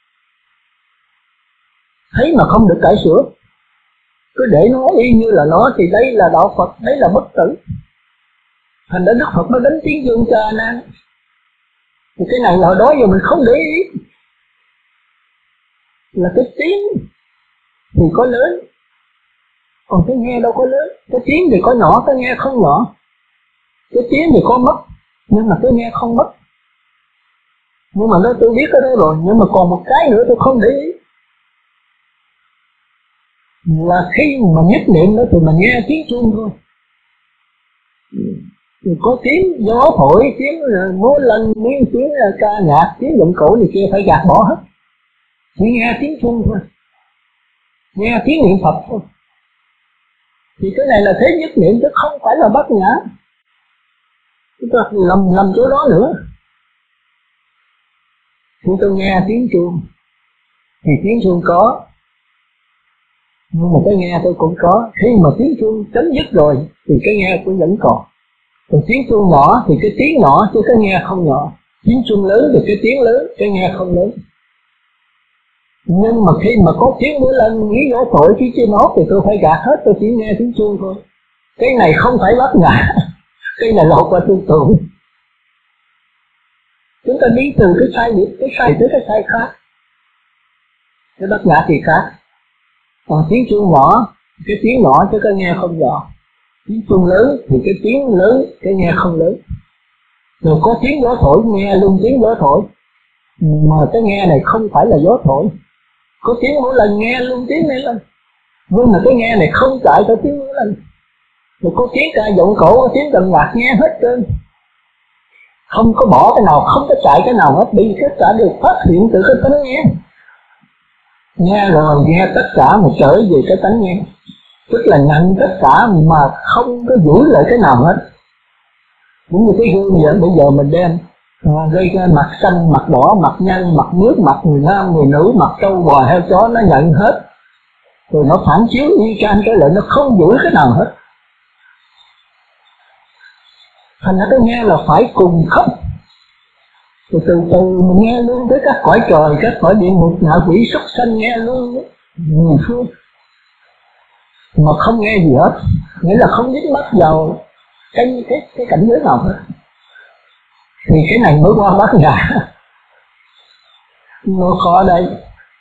Thấy mà không được cải sửa, cứ để nó y như là nó, thì đây là đạo Phật, đấy là bất tử. Thành ra Đức Phật mới đánh tiếng dương cho A Nan. Thì cái này là hồi đó giờ mình không để ý. Là cái tiếng thì có lớn, còn cái nghe đâu có lớn. Cái tiếng thì có nhỏ, cái nghe không nhỏ. Cái tiếng thì có mất, Nhưng mà tôi nghe không mất. Nhưng mà nói tôi biết cái đó rồi, nhưng mà còn một cái nữa tôi không để ý. Là khi mà nhất niệm đó thì mình nghe tiếng chuông thôi. Rồi có tiếng gió thổi, tiếng múa lân, tiếng, tiếng ca nhạc, tiếng giọng cổ này kia phải gạt bỏ hết. Chỉ nghe tiếng chuông thôi, nghe tiếng niệm Phật thôi. Thì cái này là thế nhất niệm chứ không phải là bát nhã. Chúng ta lầm lầm chỗ đó nữa. Chúng tôi nghe tiếng chuông thì tiếng chuông có, nhưng mà cái nghe tôi cũng có. Khi mà tiếng chuông chấm dứt rồi thì cái nghe cũng vẫn còn. Còn tiếng chuông nhỏ thì cái tiếng nhỏ chứ cái nghe không nhỏ. Tiếng chuông lớn thì cái tiếng lớn, cái nghe không lớn. Nhưng mà khi mà có tiếng múa lên, nghĩ gió thổi phía trên nốt thì tôi phải gạt hết, tôi chỉ nghe tiếng chuông thôi. Cái này không phải bát nhã, cái này lột qua tư tưởng. Chúng ta đi từ cái sai điểm, cái sai tới cái sai khác. Cái bát nhã thì khác. Còn tiếng chuông nhỏ, cái tiếng nhỏ chứ cái nghe không nhỏ. Tiếng chuông lớn thì cái tiếng lớn, cái nghe không lớn. Rồi có tiếng gió thổi, nghe luôn tiếng gió thổi. Mà cái nghe này không phải là gió thổi. Có tiếng mỗi lần nghe luôn tiếng này lên. Nhưng mà cái nghe này không chạy theo tiếng mỗi lần. Rồi có tiếng ca giọng cổ, có tiếng đàn nhạc nghe hết trơn. Không có bỏ cái nào, không có chạy cái nào hết. Vì tất cả đều phát hiện từ cái tánh nghe. Nghe rồi nghe tất cả mà trở về cái tánh nghe. Tức là nhận tất cả mà không có giữ lại cái nào hết. Cũng như cái gương vậy, bây giờ mình đem gây ra mặt xanh, mặt đỏ, mặt nhăn, mặt nước, mặt người nam, người nữ, mặt trâu, bò, heo, chó, nó nhận hết. Rồi nó phản chiếu y chang cái lại, nó không giữ cái nào hết. Thành ra cái nghe là phải cùng khắp. Rồi từ từ mình nghe luôn tới các cõi trời, các cõi địa ngục, ngạ quỷ, súc sanh nghe luôn nhiều phương. Mà không nghe gì hết, nghĩa là không dính mắc vào cái, cái, cái cảnh giới nào hết. Thì cái này mới qua bát nhã. Nó khó ở đây.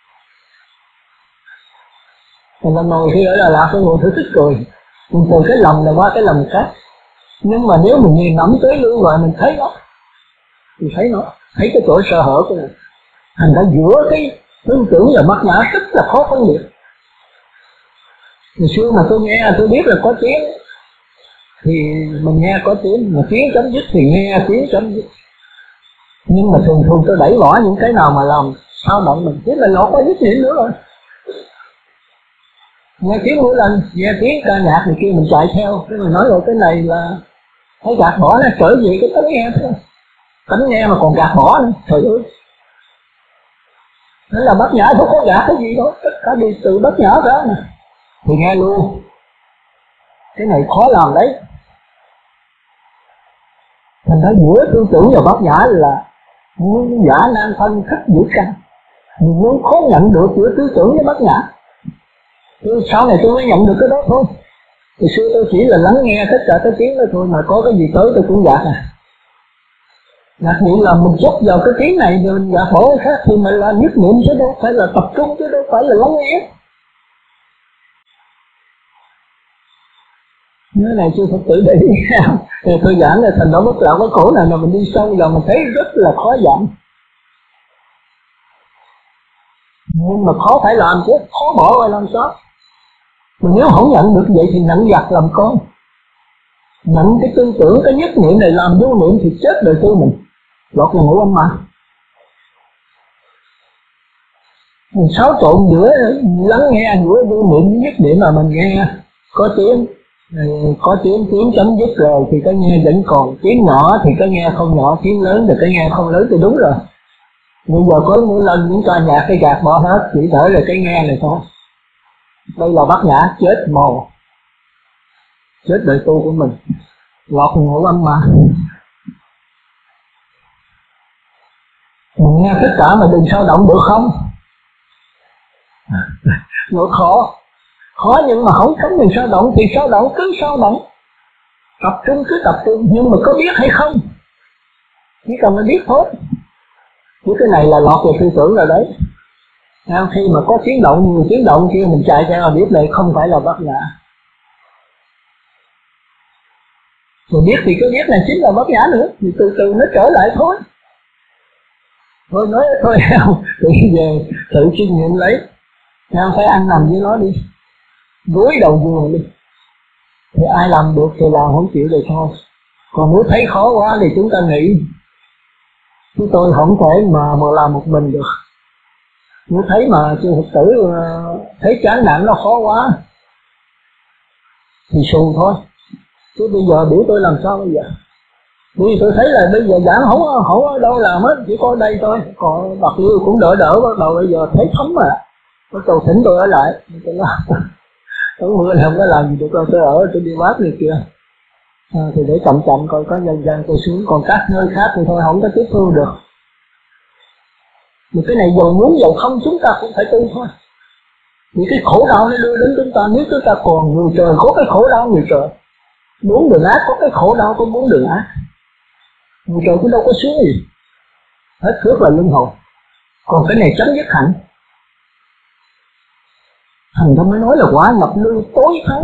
Mình là ngồi khi ở Đà Lạt tôi ngồi thử thích cười. Mình từ cái lầm là qua cái lầm khác. Nhưng mà nếu mình nhìn nắm tới luôn rồi mình thấy nó, mình thấy nó, thấy cái chỗ sơ hở của mình. Thành ra giữa cái tư tưởng và bát nhã rất là khó phân biệt. Hồi xưa mà tôi nghe tôi biết là có tiếng thì mình nghe có tiếng, mà tiếng chấm dứt thì nghe tiếng chấm dứt. Nhưng mà thường thường tôi đẩy bỏ những cái nào mà làm sao động mình, chứ mình không có dứt niệm nữa rồi. Nghe tiếng mỗi lần, nghe tiếng ca nhạc thì kia mình chạy theo, cái mình nói rồi cái này là thấy gạt bỏ nó trở về cái tánh nghe thôi. Tánh nghe mà còn gạt bỏ nữa, trời ơi. Đó là bát nhã, không có gạt cái gì đó, tất cả đều từ bát nhã ra nè. Thì nghe luôn. Cái này khó làm đấy. Thành ra giữa tư tưởng và bát nhã là muốn giả nan phân khắc giữa căn. Mình muốn khó nhận được giữa tư tưởng với bát nhã. Tôi sau này tôi mới nhận được cái đó thôi. Hồi xưa tôi chỉ là lắng nghe tất cả cái tiếng đó thôi, mà có cái gì tới tôi cũng gạt à. Gạt niệm là mình dốc vào cái tiếng này rồi mình gạt bỏ cái khác thì mình là nhất niệm chứ đâu phải là tập trung, chứ đâu phải là lắng nghe. Cái này chưa thật tự để ý. Thì tôi giảng là thành đó bất lạc bất khổ này, mà mình đi sâu vào mình thấy rất là khó giảng. Nhưng mà khó phải làm chứ, khó bỏ qua làm sao. Mà nếu không nhận được vậy thì nhận gạt làm con. Nhận cái tư tưởng, cái nhất niệm này làm vô niệm thì chết đời tôi mình. Lọt vào ngũ âm mà. Mình xáo trộn giữa lắng nghe, giữa vô niệm với nhất niệm mà mình nghe có tiếng. Có tiếng, tiếng chấm dứt rồi thì cái nghe vẫn còn. Tiếng nhỏ thì cái nghe không nhỏ, tiếng lớn thì cái nghe không lớn thì đúng rồi. Bây giờ có mỗi lần những ca nhạc cái gạt bỏ hết, chỉ đỡ là cái nghe này thôi. Đây là bát nhã chết mồ, chết đời tu của mình, lọt ngũ âm mà. Mình nghe tất cả mà đừng sao động được không? Nó khó, khó nhưng mà không cấm mình sao động thì sao động cứ sao động. Tập trung cứ tập trung, nhưng mà có biết hay không? Chỉ cần phải biết thôi. Chứ cái này là lọt về tư tưởng rồi đấy. Khi mà có tiếng động, nhiều tiếng động kia mình chạy theo là biết này không phải là bát nhã. Rồi biết thì cứ biết là chính là bát nhã nữa, thì từ từ nó trở lại thôi. Thôi nói thôi không, tự về tự kinh nghiệm lấy, không phải ăn nằm với nó đi, gối đầu giường đi. Thì ai làm được thì làm, không chịu được thôi. Còn nếu thấy khó quá thì chúng ta nghĩ, chứ tôi không thể mà mà làm một mình được. Nếu thấy mà chưa Phật tử thấy chán nản nó khó quá thì xù thôi. Chứ bây giờ biểu tôi làm sao bây giờ? Bởi vì tôi thấy là bây giờ giảng không không ở đâu làm hết, chỉ có đây thôi. Còn Bạc Liêu cũng đỡ đỡ, bắt đầu bây giờ thấy thấm mà. Bắt đầu thỉnh tôi ở lại. Tôi nói, tối mưa này không có làm gì được đâu, tôi ở tôi đi bác này kia. À, thì để chậm chậm coi có dần dần tôi xuống, còn các nơi khác thì thôi không có tiếp thu được. Mà cái này dầu muốn dầu không chúng ta cũng phải tu thôi. Vì cái khổ đau nó đưa đến chúng ta, nếu chúng ta còn người trời có cái khổ đau người trời, muốn đường ác có cái khổ đau có muốn đường ác, người trời cũng đâu có xuống gì, hết phước là luân hồi. Còn cái này chấm dứt hẳn. Thành ra mới nói là quả nhập lưu tối thắng.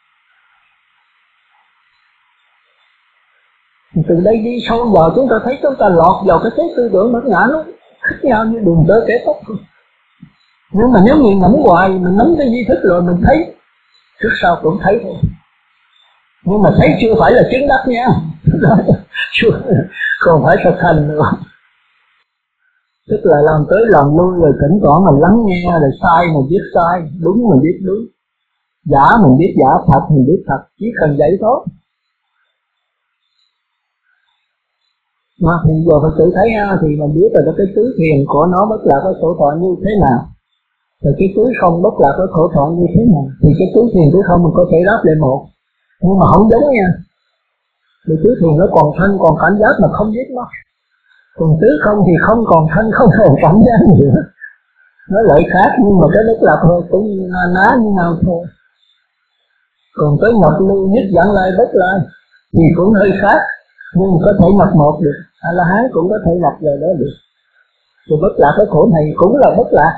Từ đây đi sâu vào chúng ta thấy chúng ta lọt vào cái thế tư tưởng bát nhã nó khác nhau như đường tơ kẻ tóc thôi. Nhưng mà nếu mình ngẫm hoài, mình nắm cái di thức rồi mình thấy, trước sau cũng thấy thôi. Nhưng mà thấy chưa phải là chứng đắc nha. Chưa, còn phải thực hành nữa. Tức là làm tới làm lui rồi thỉnh thoảng mình lắng nghe, rồi sai mình biết sai, đúng mình biết đúng, giả mình biết giả, thật mình biết thật, chỉ cần vậy thôi. Mà thì giờ Phật tử thấy ha, thì mình biết là cái tứ thiền của nó bất lạc với khổ thọ như thế nào, rồi cái tứ không bất lạc với khổ thọ như thế nào, thì cái tứ thiền tứ không mình có thể đáp lại một, nhưng mà không giống nha. Vì tứ thiền nó còn thân còn cảnh giác mà không biết nó, còn tứ không thì không còn thân không còn cảnh giác nữa. Nó lợi khác nhưng mà cái bất lạc thôi cũng na ná như nào thôi. Còn tới nhập lưu nhất dẫn lai bất lai thì cũng hơi khác, nhưng có thể nhập một được, A La Hán cũng có thể nhập vào đó được. Rồi bất lạc cái khổ này cũng là bất lạc,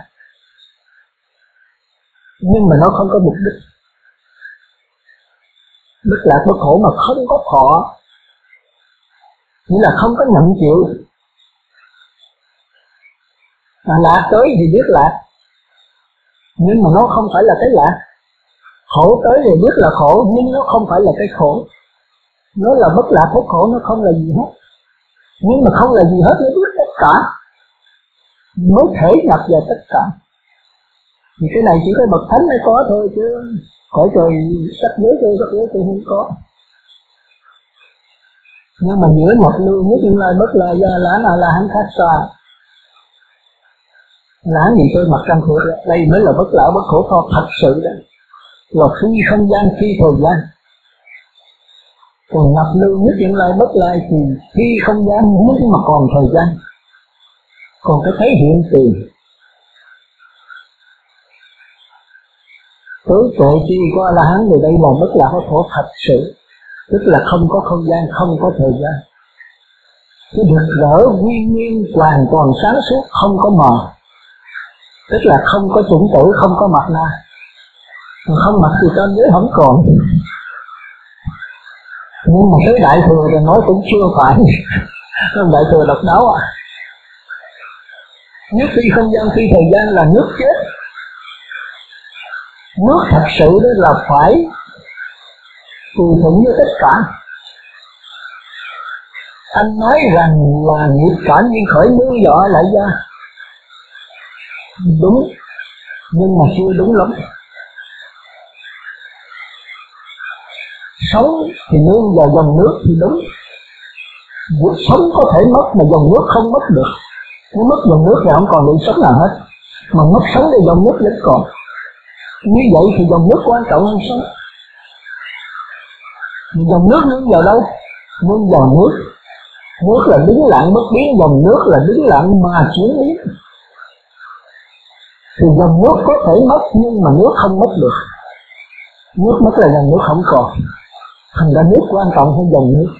nhưng mà nó không có mục đích. Bất lạc bất khổ mà không có thọ, nghĩa là không có nhận chịu. À, lạc tới thì biết lạc, nhưng mà nó không phải là cái lạc. Khổ tới thì biết là khổ, nhưng nó không phải là cái khổ. Nó là bất lạc bất khổ, nó không là gì hết. Nhưng mà không là gì hết, nó biết tất cả, mới thể nhập vào tất cả. Thì cái này chỉ có bậc thánh mới có thôi, chứ khỏi trời sắc giới tôi sắc giới tôi không có. Nhưng mà giữa nhập lưu nhất những lai bất lai do lá nào là hắn khác xa. Lá gì tôi mặc trang phục, đây mới là bất lão bất khổ thọ thật sự đó, là phi không gian phi thời gian. Còn nhập lưu nhất những lai bất lai thì phi không gian nhưng mà còn thời gian. Còn cái thấy hiện tiền tối tuệ chi của A La Hán về đây là bất lạc bất khổ thật sự, tức là không có không gian, không có thời gian. Cái được rỡ nguyên nguyên hoàn toàn sáng suốt, không có mờ, tức là không có chủng tử, không có mặt na. Không mặt thì trên giới không còn. Nhưng mà tới đại thừa rồi nói cũng chưa phải. Đại thừa độc đáo à. Nước phi không gian phi thời gian là nước chết. Nước thật sự đó là phải tùy thuận với tất cả. Anh nói rằng là nghiệp cảm như khởi mưa dọ lại ra, đúng, nhưng mà chưa đúng lắm. Sống thì nương vào dòng nước thì đúng. Việc sống có thể mất mà dòng nước không mất được. Nếu mất dòng nước thì không còn bị sống nào hết, mà mất sống thì dòng nước vẫn còn. Như vậy thì dòng nước quan trọng hơn sống. Dòng nước nương vào đâu? Nương vào nước. Nước là đứng lặng bất biến, dòng nước là đứng lặng mà chuyển biến. Thì dòng nước có thể mất nhưng mà nước không mất được. Nước mất là dòng nước không còn. Thành ra nước quan trọng hơn dòng nước.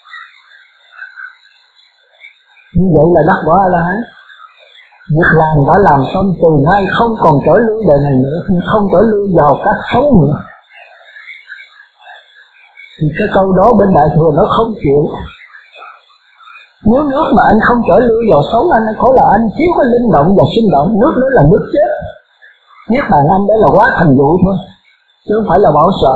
Như vậy là đắc quả A La Hán. Việc làm đã làm xong, từ nay không còn trở lui đời này nữa, không trở lui vào các sống nữa. Thì cái câu đó bên Đại Thừa nó không chịu. Nếu nước mà anh không trở lui vào sống anh, có là anh thiếu cái linh động và sinh động. Nước đó là nước chết. Niết bàn anh đó là quá thành vụ thôi, chứ không phải là bảo sở.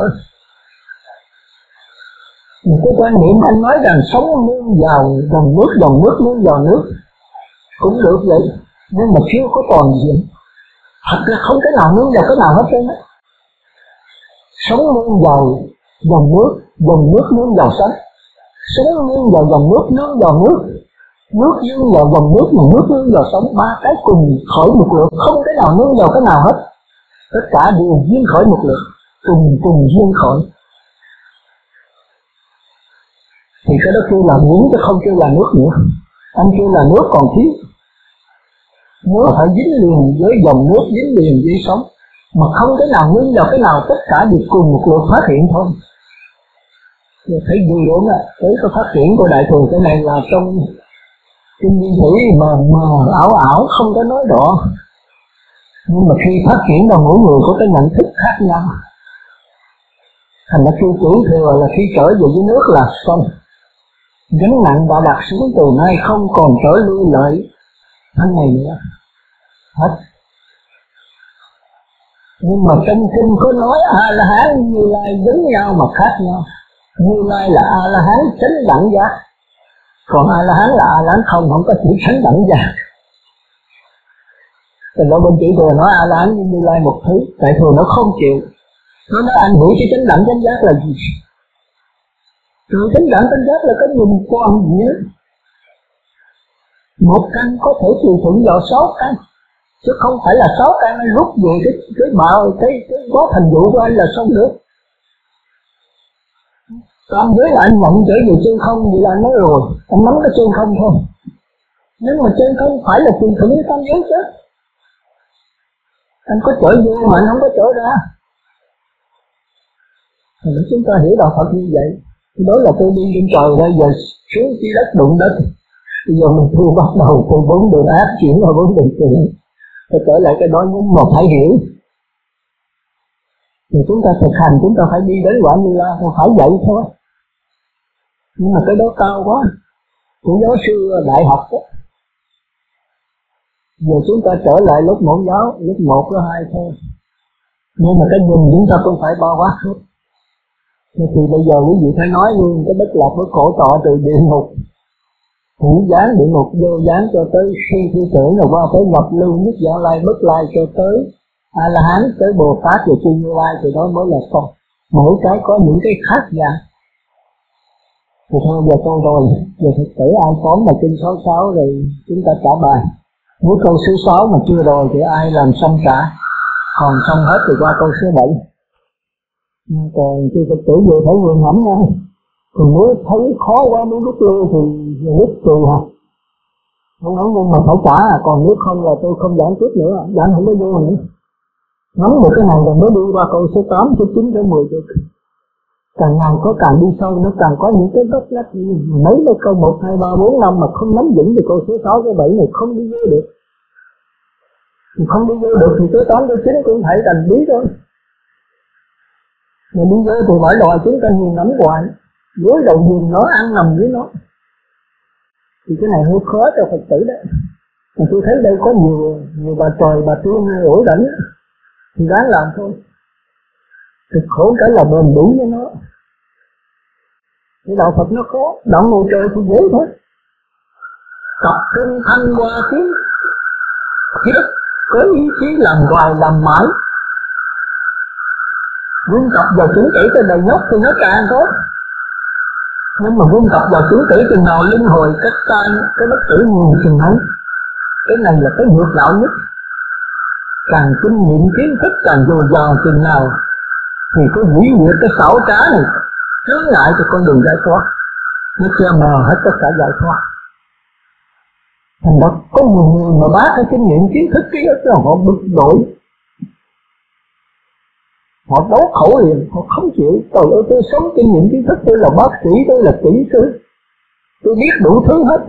Một cái quan niệm anh nói rằng sống nương vào dòng nước, dòng nước nương vào nước cũng được vậy, nhưng mà chưa có toàn diện. Thật ra không cái nào nương vào cái nào hết trơn á. Sống nương vào dòng nước, dòng nước nương vào sống. Sống nương vào dòng nước, nương vào nước. Nước nương vào dòng nước, mà nước nương vào sống. Ba cái cùng khởi một lượt, không cái nào nương vào cái nào hết. Tất cả đều duyên khởi một lượt, cùng cùng duyên khởi. Thì cái đó kêu là biển chứ không kêu là nước nữa. Anh kêu là nước còn thiếu. Nước phải dính liền với dòng nước, dính liền với sống. Mà không cái nào nương vào cái nào, tất cả đều cùng một lượt phát hiện thôi. Rồi thấy vui đúng á, tới cái phát triển của Đại Thừa cái này là trong kinh viên thủy mờ mờ ảo ảo không có nói rõ. Nhưng mà khi phát triển là mỗi người có cái nhận thức khác nhau. Thành ra kêu tiểu thừa là khi trở về với nước là xong. Gánh nặng đã đặt xuống, từ nay không còn trở lui lại thân này nữa. Hết. Nhưng mà trong kinh có nói A-la-hán Như Lai giống nhau mà khác nhau. Như Lai là A-la-hán chánh đẳng giác, còn A-la-hán là A-la-hán không, không có chữ chánh đẳng giác. Thì đó bên chữ thừa nói A-la-hán như Như Lai một thứ, Đại Thừa nó không chịu. Nó nói ảnh hưởng cái chánh đẳng chánh giác là gì? Rồi chánh đẳng chánh giác là cái nhìn quan nghĩa. Một căn có thể tùy thuận vào sáu căn, chứ không phải là sáu căn anh rút về cái cái bạo cái cái có thành vụ của anh là xong được. Tam giới là anh nhận trở về chân không, vậy là anh nói rồi, anh nắm cái chân không thôi. Nhưng mà chân không phải là tùy thuận với tam giới chứ. Anh có trở vô mà anh không có trở ra. Thì chúng ta hiểu đạo Phật như vậy. Thì đó là tôi đi trên trời đây, giờ xuống dưới đất đụng đất. Bây giờ mình thu bắt đầu từ bốn đường ác chuyển vào bốn đường thiện. Tôi trở lại cái đó nhưng mà phải hiểu. Thì chúng ta thực hành, chúng ta phải đi đến quả Như Lai, không phải vậy thôi. Nhưng mà cái đó cao quá. Của giáo sư đại học đó. Giờ chúng ta trở lại lớp mẫu giáo, lớp một, lớp hai thôi. Nhưng mà cái nhìn chúng ta cũng phải bao quát hết. Thì bây giờ quý vị phải nói luôn cái bất lạc với khổ tọa từ địa ngục, hữu gián địa ngục, vô gián cho tới khi thi tưởng rồi qua tới nhập lưu nhất giả lai bất lai cho tới A-la-hán, tới Bồ Tát và Chư Như Lai, thì đó mới là xong. Mỗi cái có những cái khác nhau. Thì thôi giờ tôi rồi, giờ thực tử ai tóm mà kinh sáu sáu rồi chúng ta trả bài. Nếu câu số sáu mà chưa rồi thì ai làm xong trả, còn xong hết thì qua câu số bảy. Còn khi thực tử về thấy nguyện hẳn nha. Còn nếu thấy khó quá muốn rút lui thì rút trừ hả? Không nói nhưng mà phải trả, còn nếu không là tôi không giảng tiếp nữa, giảng không có vô nữa. Nắm được cái này rồi mới đi qua câu số tám, số chín, số mười được. Càng ngày có càng đi sâu, nó càng có những cái gốc lách. Mấy cái câu một, hai, ba, bốn, năm mà không nắm vững thì câu số sáu, số bảy này không đi vô được. Thì không đi vô được thì số tám, số chín cũng phải đành bí thôi. Mà đi vô thì bởi đòi chúng ta nhìn nắm hoài, dưới đầu nhìn nó, ăn nằm với nó. Thì cái này hơi khó cho Phật tử đấy. Mà tôi thấy đây có nhiều, nhiều bà trời, bà tiên ủi đảnh thì đáng làm thôi. Thực khổ cái là bền đủ với nó. Cái đạo Phật nó khó, đạo ngồi trời thì dễ thôi. Tập trung thanh qua tiếng thiết, có ý chí làm hoài làm mãi. Quân tập vào chứng chỉ cho đầy nhóc thì nó càng tốt. Nhưng mà quân tập vào chứng chỉ chừng nào linh hồi cách tan cái bất tử nhiều chừng ấy. Cái này là cái ngược đạo nhất. Càng kinh nghiệm kiến thức càng dồi dào chừng nào thì cái quỷ diệt cái xảo trá này chướng ngại cho con đường giải thoát. Nó che mờ hết tất cả giải thoát. Thành ra có nhiều người mà bác cái kinh nghiệm kiến thức kia là họ bực bội. Họ đấu khẩu liền, họ không chịu. Trời ơi, tôi sống kinh nghiệm kiến thức, tôi là bác sĩ, tôi là kỹ sư, tôi biết đủ thứ hết.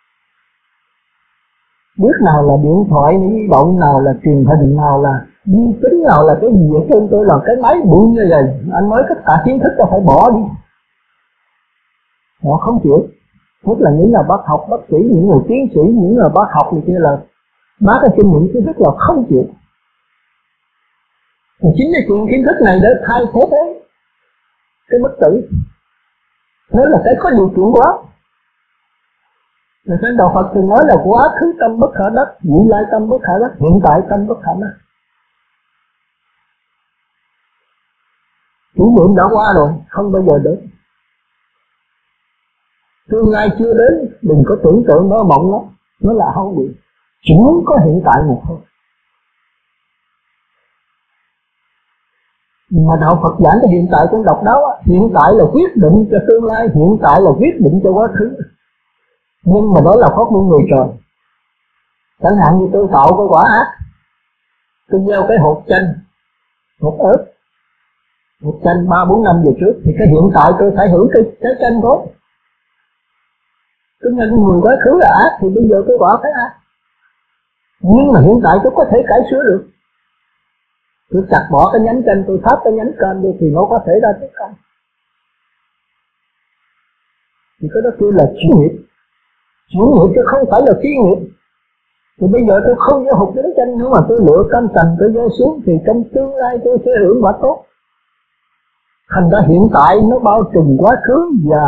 Biết nào là điện thoại di động, nào là truyền hình, nào là vi tính, nào là cái gì ở trên tôi là cái máy bự như vậy. Anh nói tất cả kiến thức tôi phải bỏ đi. họ không chịu. Nhất là những là bác học, bác sĩ, những người tiến sĩ, những người bác học này kia là bác cái kinh nghiệm kiến thức là không chịu. Và chính cái chuyện kiến thức này đã thay thế thế cái bất tử. Đó là cái có điều kiện quá. Rồi cái đạo Phật thường nói là quá khứ tâm bất khả đắc, vị lai tâm bất khả đắc, hiện tại tâm bất khả đắc. Kỷ niệm đã qua rồi, không bao giờ đến. Tương lai chưa đến, đừng có tưởng tượng nó mộng lắm, nó là hao điện. Chỉ muốn có hiện tại mà thôi. Mà đạo Phật giảng cái hiện tại cũng độc đáo á. Hiện tại là quyết định cho tương lai, hiện tại là quyết định cho quá khứ. Nhưng mà đó là pháp môn người trời. Chẳng hạn như tôi tạo cái quả ác, tôi gieo cái hột chanh, hột ớt, hột chanh ba bốn năm về trước, thì cái hiện tại tôi phải hưởng cái trái chanh đó. Tôi nhận người quá khứ là ác, thì bây giờ cái quả phải ác. Nhưng mà hiện tại tôi có thể cải sửa được. Tôi chặt bỏ cái nhánh chanh, tôi tháp cái nhánh canh đi, thì nó có thể ra trái canh. Thì cái đó kêu là chuyển nghiệp. Chuyển nghiệp chứ không phải là phi nghiệp. Thì bây giờ tôi không gieo hụt cái nhánh chanh nữa mà tôi lựa cam sành tôi gieo xuống, thì trong tương lai tôi sẽ hưởng quả tốt. Thành ra hiện tại nó bao trùm quá khứ và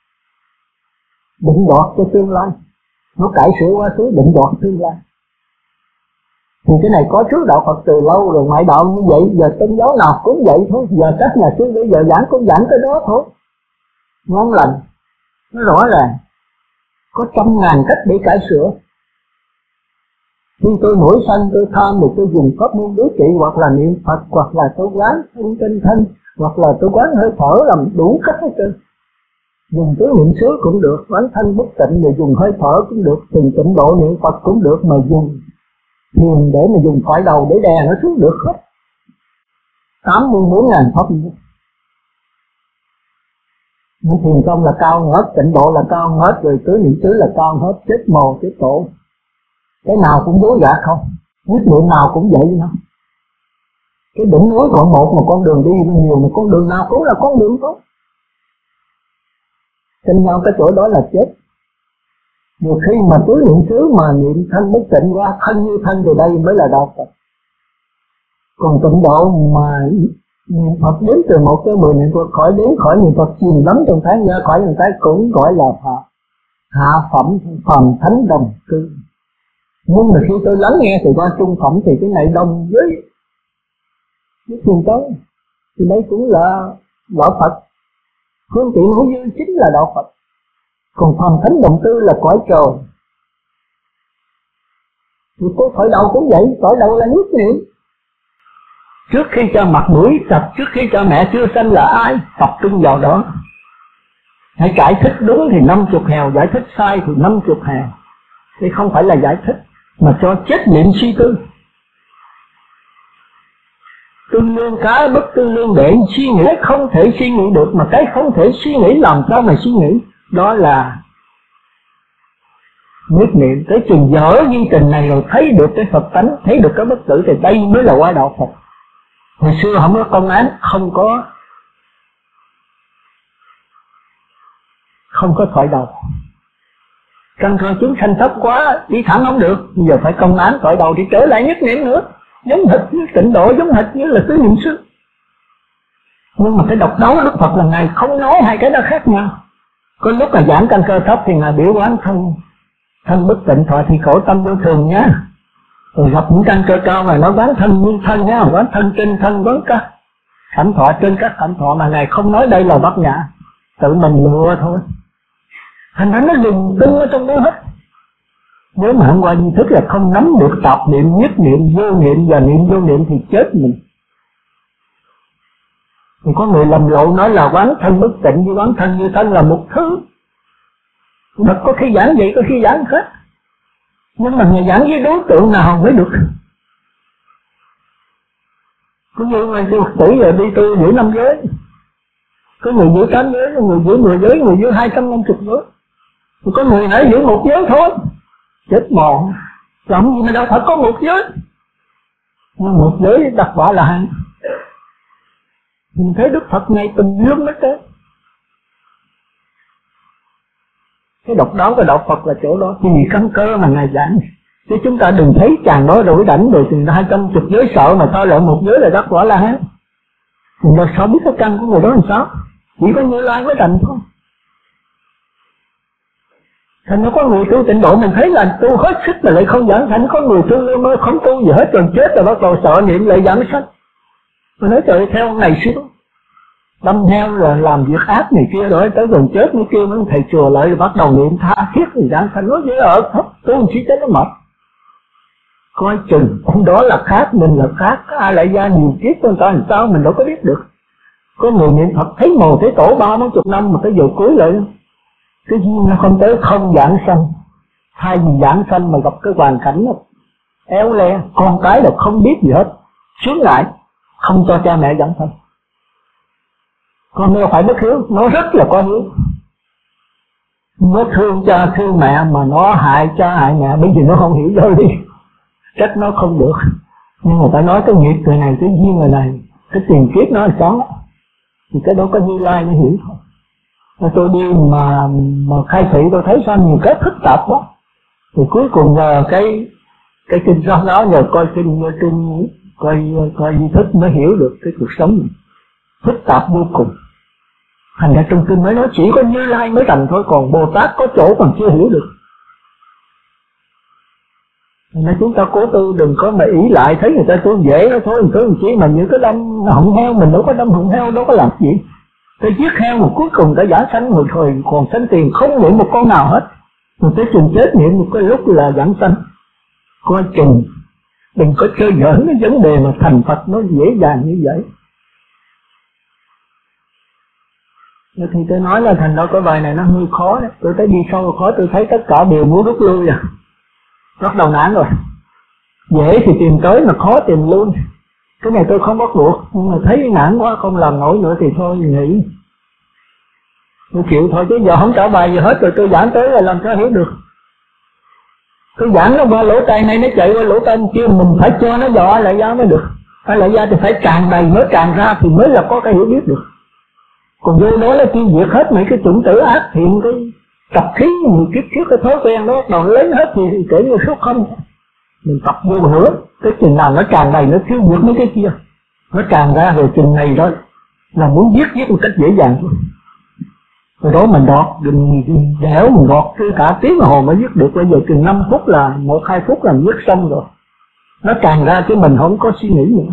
định đoạt cho tương lai. Nó cải sửa quá khứ, định đoạt tương lai. Thì cái này có trước đạo Phật từ lâu rồi, ngoại đạo như vậy, giờ tôn giáo nào cũng vậy thôi. Giờ các nhà sư bây giờ giảng cũng giảng cái đó thôi. Ngon lành. Nó rõ ràng. Có trăm ngàn cách để cải sửa. Khi tôi nổi sân, tôi tham thì tôi dùng pháp môn đối trị, hoặc là niệm Phật, hoặc là tôi quán thân trên thân, hoặc là tôi quán hơi thở, làm đủ cách hết trơn. Dùng tứ niệm xứ cũng được, quán thân bất tịnh rồi dùng hơi thở cũng được, từng tịnh độ niệm Phật cũng được, mà dùng thiền để mà dùng thoại đầu để đè nó xuống được hết. tám mươi bốn ngàn pháp môn. Nhưng thiền công là cao ngớt, tịnh độ là cao ngớt, rồi tứ niệm xứ là cao hết, chết mồ chết tổ. Cái nào cũng dối gạt không, quyết niệm nào cũng vậy nữa. Cái đỉnh núi còn một mà con đường đi nhiều, mà con đường nào cũng là con đường tốt. Tranh nhau cái chỗ đó là chết. Nhiều khi mà tứ niệm xứ mà niệm thân bất tịnh qua, thân như thân thì đây mới là đạo Phật. Còn tịnh độ mà niệm Phật đến từ một tới mười niệm Phật, khỏi đến khỏi niệm Phật chìm lắm trong tháng ra khỏi người ta cũng gọi là Phật. Hạ phẩm phàm thánh đồng cư. Nhưng mà khi tôi lắng nghe từ qua trung phẩm thì cái này đồng với với thiền tông, thì đây cũng là đạo Phật. Phương tiện hữu dư chính là đạo Phật. Còn phàm thánh đồng tư là cõi trời. Thì tôi cõi đầu cũng vậy, cõi đầu là nhất niệm. Trước khi cho mặt mũi tập, trước khi cho mẹ chưa sanh là ai, tập trung vào đó. Hãy giải thích đúng thì năm chục hèo, giải thích sai thì năm chục hèo. Thì không phải là giải thích, mà cho chết niệm suy tư. Tương lương cá bất tương lương đệ, suy nghĩ không thể suy nghĩ được, mà cái không thể suy nghĩ làm sao mà suy nghĩ. Đó là nhất niệm. Tới chừng dở như trình này rồi thấy được cái Phật tánh, thấy được cái bất tử, thì đây mới là qua đạo Phật. Hồi xưa không có công án, không có không có thoại đầu. Căn cơ chúng sanh thấp quá, đi thẳng không được, bây giờ phải công án thoại đầu thì trở lại nhất niệm nữa. Giống hệt như tịnh độ, giống hệt như là tứ niệm xứ. Nhưng mà cái độc đáo Đức Phật là Ngài không nói hai cái đó khác nhau. Có lúc là giảng căn cơ thấp thì Ngài biểu quán thân thân bất tịnh, thọ thì khổ tâm vô thường nhá. Rồi gặp những căn cơ cao mà nói quán thân như thân nhá, quán thân trên thân, quán các cảnh thọ trên các cảnh thọ, mà Ngài không nói đây là bát nhã, tự mình lừa thôi. Thành ra nó lùng tung ở trong đó hết. Nếu mà hôm qua như thức là không nắm được tập niệm, nhất niệm, vô niệm và niệm vô niệm thì chết mình. Thì có người lầm lộn nói là quán thân bất tịnh với quán thân như thân là một thứ. Mà có khi giảng vậy, có khi giảng khác. Nhưng mà người giảng với đối tượng nào mới được. Có như người đi Phật tử rồi đi tu giữ năm giới. Có người giữ tám giới, có người giữ mười giới, người giữ hai trăm năm mươi giới. Có người hãy giữ một giới thôi. Chết mòn. Làm gì mà đâu phải có một giới. Nhưng một giới đặt quả là hai. Mình thấy Đức Phật ngày từng lúc hết trơn. Cái độc đáo của đạo Phật là chỗ đó, thì căn cơ mà Ngài giảng. Chứ chúng ta đừng thấy chàng đó đổi đảnh rồi từ hai trăm chục giới sợ mà thôi lại một giới là đắc quả La Hán. Người ta sao biết cái căn của người đó làm sao? Chỉ có Như Lai mới rành thôi. Thành nó có người tu tịnh độ mình thấy là tu hết sức mà lại không giảng sanh, có người tu lương mới không tu gì hết rồi chết rồi bắt đầu sợ niệm lại giảng sanh. Mà nói trời theo ngày xưa đâm theo rồi làm việc ác này kia rồi tới gần chết mới kêu mấy thầy chùa lại rồi bắt đầu niệm tha thiết thì giảng sanh. Nói dễ ở thấp tu chỉ tới nó mệt. Coi chừng ông đó là khác, mình là khác, ai lại ra nhiều kiếp con ta làm sao mình đâu có biết được. Có người niệm Phật thấy mồ thấy tổ ba bốn chục năm mà tới giờ cuối lại cái duyên nó không tới, không giảng sanh. Thay vì giảng sanh mà gặp cái hoàn cảnh đó éo le, con cái là không biết gì hết, chướng ngại không cho cha mẹ giảng sanh. Con nó phải bất hiếu, nó rất là có hiếu, nó thương cha thương mẹ mà nó hại cha hại mẹ, bởi vì nó không hiểu giáo lý, trách nó không được. Nhưng người ta nói cái nghiệp người này, cái duyên người này, cái tiền kiếp nó là có, thì cái đó có Như Lai mới hiểu thôi. Tôi đi mà mà khai thị tôi thấy sao nhiều cái phức tạp quá. Thì cuối cùng nhờ cái cái kinh giáo đó, nhờ coi kinh kinh coi coi di thức mới hiểu được cái cuộc sống này phức tạp vô cùng. Thành ra trong kinh mới nói chỉ có Như Lai mới rành thôi, còn Bồ Tát có chỗ còn chưa hiểu được. Nên chúng ta cố tu đừng có mà ý lại thấy người ta tu dễ đó thôi, cứ chỉ mà những cái đâm họng heo mình đâu có đâm họng heo đâu có làm gì. Tới giết heo mà cuối cùng đã giả sanh rồi thôi, còn sanh tiền không niệm một con nào hết. Rồi tới chừng chết niệm một cái lúc là giảng sanh. Coi chừng đừng có chơi giỡn cái vấn đề mà thành Phật nó dễ dàng như vậy. Thì tôi nói là thành đó cái bài này nó hơi khó đấy. Tôi thấy đi sâu khó, tôi thấy tất cả đều muốn rút lui rồi. Bắt đầu nản rồi. Dễ thì tìm tới mà khó tìm luôn. Cái này tôi không bắt buộc, nhưng mà thấy nản quá không làm nổi nữa thì thôi nghỉ. Tôi chịu thôi chứ giờ không trả bài gì hết rồi, tôi giảng tới là làm sao hiểu được. Tôi giảng nó qua lỗ tai này nó chạy qua lỗ tai kia, mình phải cho nó dò lại ra mới được. Phải lại ra thì phải tràn đầy mới tràn ra thì mới là có cái hiểu biết được. Còn vô đó là tiêu diệt hết mấy cái chủng tử ác thiện, cái tập khí nhiều kiếp trước cái thói quen đó bắt đầu lấy hết thì kể như số không. Mình tập vô nữa, cái chừng nào nó tràn đầy nó thiếu diệt mấy cái kia, nó tràn ra rồi chừng này đó là muốn giết giết một cách dễ dàng thôi. Rồi đó mình đọt, đừng đẻo mình đọt cứ cả tiếng đồng hồ mới giết được, bây giờ chừng năm phút là một hai phút là giết xong rồi. Nó tràn ra chứ mình không có suy nghĩ nữa.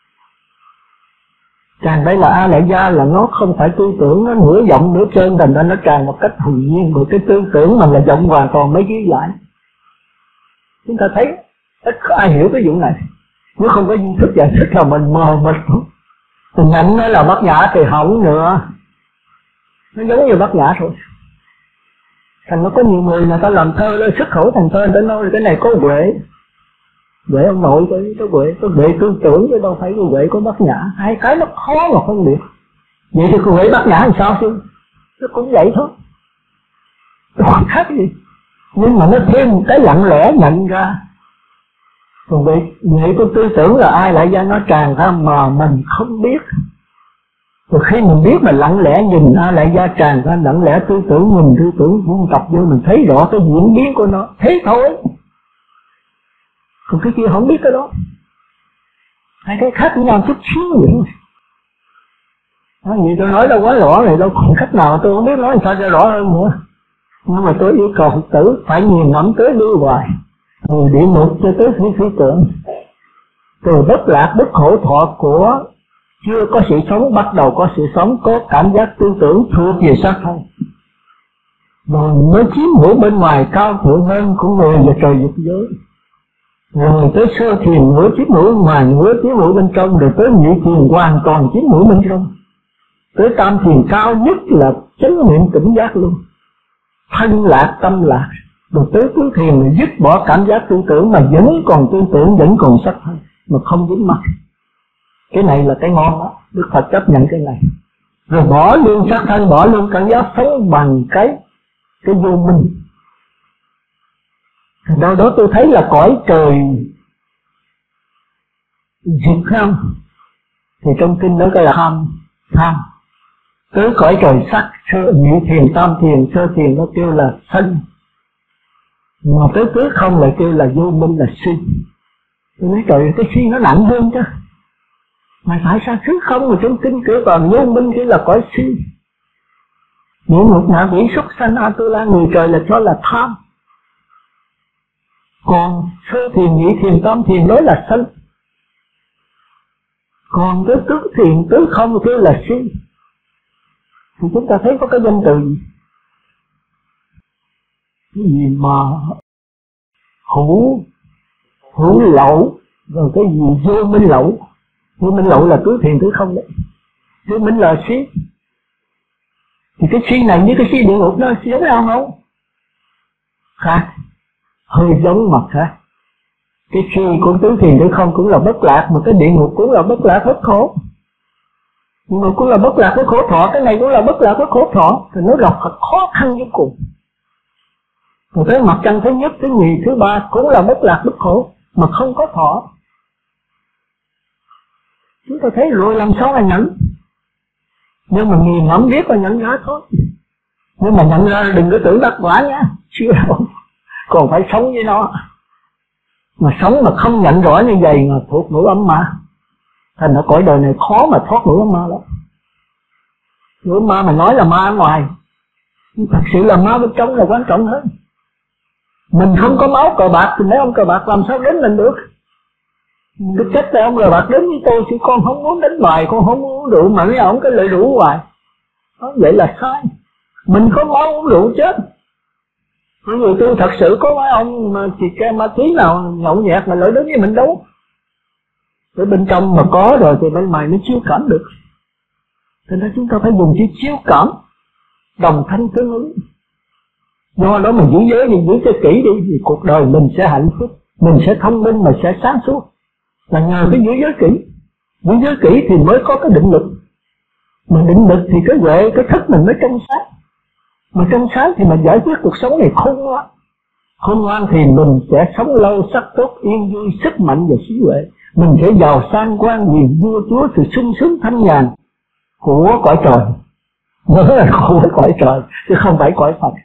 Tràn đây là A Lại Gia là nó không phải tư tưởng nó nửa vọng nửa trơn, thành ra nó tràn một cách tự nhiên, rồi cái tư tưởng mình là vọng hoàn toàn mới ghi lại. Chúng ta thấy ít có ai hiểu cái vụ này. Nếu không có duy thức giải thích là mình mờ mịt. Tình ảnh nói là Bát Nhã thì hỏng nữa. Nó giống như Bát Nhã thôi. Thành nó có nhiều người người ta làm thơ lên xuất khẩu thành thơ, người ta nói cái này có huệ. Huệ ông nội cái có huệ, có huệ tư tưởng chứ đâu phải có huệ có Bát Nhã. Hai cái nó khó mà phân biệt. Vậy thì có huệ Bát Nhã làm sao chứ? Nó cũng vậy thôi. Không khác gì. Nhưng mà nó thêm một cái lặng lẽ nhận ra. Còn vậy, vậy có tư tưởng là ai lại ra nó tràn ra mà mình không biết. Rồi khi mình biết mà lặng lẽ nhìn ai lại ra tràn ra, lặng lẽ tư tưởng mình tư tưởng buông tập vô mình thấy rõ cái diễn biến của nó, thế thôi. Còn cái kia không biết cái đó. Hai cái khác với nhau chút xíu vậy thôi. Đó, vậy tôi nói đâu quá rõ này đâu còn cách nào tôi không biết nói làm sao cho rõ hơn nữa. Nhưng mà tôi yêu cầu Phật tử phải nhìn ngẫm tới lưu hoài, từ địa ngục cho tới phi phi tưởng, từ bất lạc bất khổ thọ của chưa có sự sống bắt đầu có sự sống, có cảm giác tư tưởng thuộc về xác thân, rồi mới chiếm hữu bên ngoài cao thượng hơn của người và trời dục giới, rồi tới sơ thiền nửa chiếm hữu bên ngoài nửa chiếm hữu bên trong, rồi tới nhị thiền hoàn toàn chiếm hữu bên trong, tới tam thiền cao nhất là chánh niệm tỉnh giác luôn, thân lạc tâm lạc, rồi tới tứ thiền là dứt bỏ cảm giác tư tưởng mà vẫn còn tư tưởng, vẫn còn sắc thân mà không dính mắc. Cái này là cái ngon đó, Đức Phật chấp nhận cái này. Rồi bỏ luôn sắc thân, bỏ luôn cảm giác sống bằng cái cái vô minh. Đâu đó tôi thấy là cõi trời diệt không? Thì trong kinh đó cái là tham, tham. tứ cõi trời sắc, sơ nhị thiền, tam thiền, sơ thiền nó kêu là sân, mà tới tứ không lại kêu là vô minh, là si. Tôi nói trời, cái si nó nặng hơn chứ. Mà phải sao tứ không mà trong kinh kêu còn vô minh kêu là cõi si. Địa ngục ngạ quỷ súc sanh A Tu La người trời là cho là tham. Còn sơ thiền, nhị thiền, tam thiền nói là sân. Còn tới tứ thiền, tứ không kêu là si. Thì chúng ta thấy có cái danh từ gì? Cái gì mà hữu hữu lậu, rồi cái gì vô minh lậu. Vô minh lậu là tứ thiền tứ không đấy. Vô minh là si. Thì cái si này với cái si địa ngục nó giống nhau không? Khác, hơi giống mà khác. Cái si của tứ thiền tứ không cũng là bất lạc, mà cái địa ngục cũng là bất lạc bất khổ. Địa ngục cũng là bất lạc bất khổ thọ, cái này cũng là bất lạc bất khổ thọ. Thì nó gặp thật khó khăn vô cùng. Rồi cái mặt trăng thứ nhất, thứ nhì, thứ ba cũng là bất lạc bất khổ, mà không có thọ. Chúng ta thấy rồi làm sao mà nhận. Nhưng mà nghiền ngẫm biết và nhận ra thôi. Nhưng mà nhận ra đừng có tưởng đắc quả nhá, chưa đâu. Còn phải sống với nó. Mà sống mà không nhận rõ như vậy mà thuộc ngũ âm ma. Thành ra cõi đời này khó mà thoát ngũ âm ma lắm. Ngũ âm ma mà nói là ma ở ngoài, nhưng thật sự là ma bên trong là quan trọng hơn. Mình không có máu cờ bạc thì mấy ông cờ bạc làm sao đến mình được. Cái chết tại ông cờ bạc đến với tôi, chứ con không muốn đánh bài, con không muốn uống rượu, mà mấy ông cái lợi rượu hoài. Đó, vậy là sai. Mình có máu uống rượu chết. Những người tu thật sự có mấy ông mà chỉ ke ma túy nào nhậu nhẹt mà lợi đến với mình đâu. Ở bên trong mà có rồi thì bên ngoài nó chiếu cảm được. Thế nên chúng ta phải dùng chữ chiếu cảm, đồng thanh tương ứng. Do đó mình giữ giới thì giữ cho kỹ đi, thì cuộc đời mình sẽ hạnh phúc, mình sẽ thông minh, mà sẽ sáng suốt. Là nhờ cái giữ giới kỹ. Giữ giới kỹ thì mới có cái định lực. Mà định lực thì cái huệ, cái thức mình mới trong sáng. Mà trong sáng thì mình giải quyết cuộc sống này khôn ngoan. Khôn ngoan thì mình sẽ sống lâu, sắc tốt, yên vui, sức mạnh và trí huệ. Mình sẽ giàu sang quan quyền vua chúa, sự sung sướng thanh nhàn của cõi trời. Nó là của cõi trời, chứ không phải cõi Phật.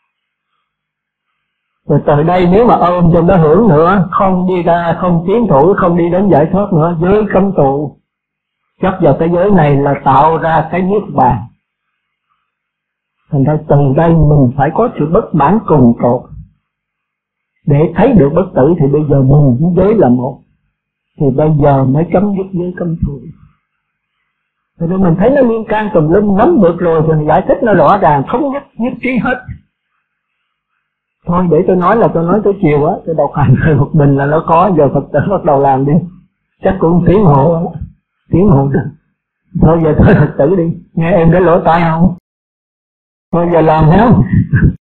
Rồi từ đây nếu mà ôm trong đó hưởng nữa, không đi ra, không tiến thủ, không đi đến giải thoát nữa, giới cấm tụ, chấp vào cái giới này là tạo ra cái niết bàn. Thành ra từ đây mình phải có sự bất mãn cùng tột. Để thấy được bất tử thì bây giờ mình với giới là một. Thì bây giờ mới chấm dứt giới cấm tụ. Thì nên mình thấy nó liên can tùm lum, nắm được rồi thì giải thích nó rõ ràng, thống nhất, nhất trí hết. Thôi để tôi nói là tôi nói tới chiều á, tôi đọc hành rồi một mình là nó có, giờ Phật tử bắt đầu làm đi. Chắc cũng tiếng hộ á, tiếng hộ đó. Thôi giờ tôi Phật tử đi, nghe em cái lỗ tai không? Thôi giờ làm theo.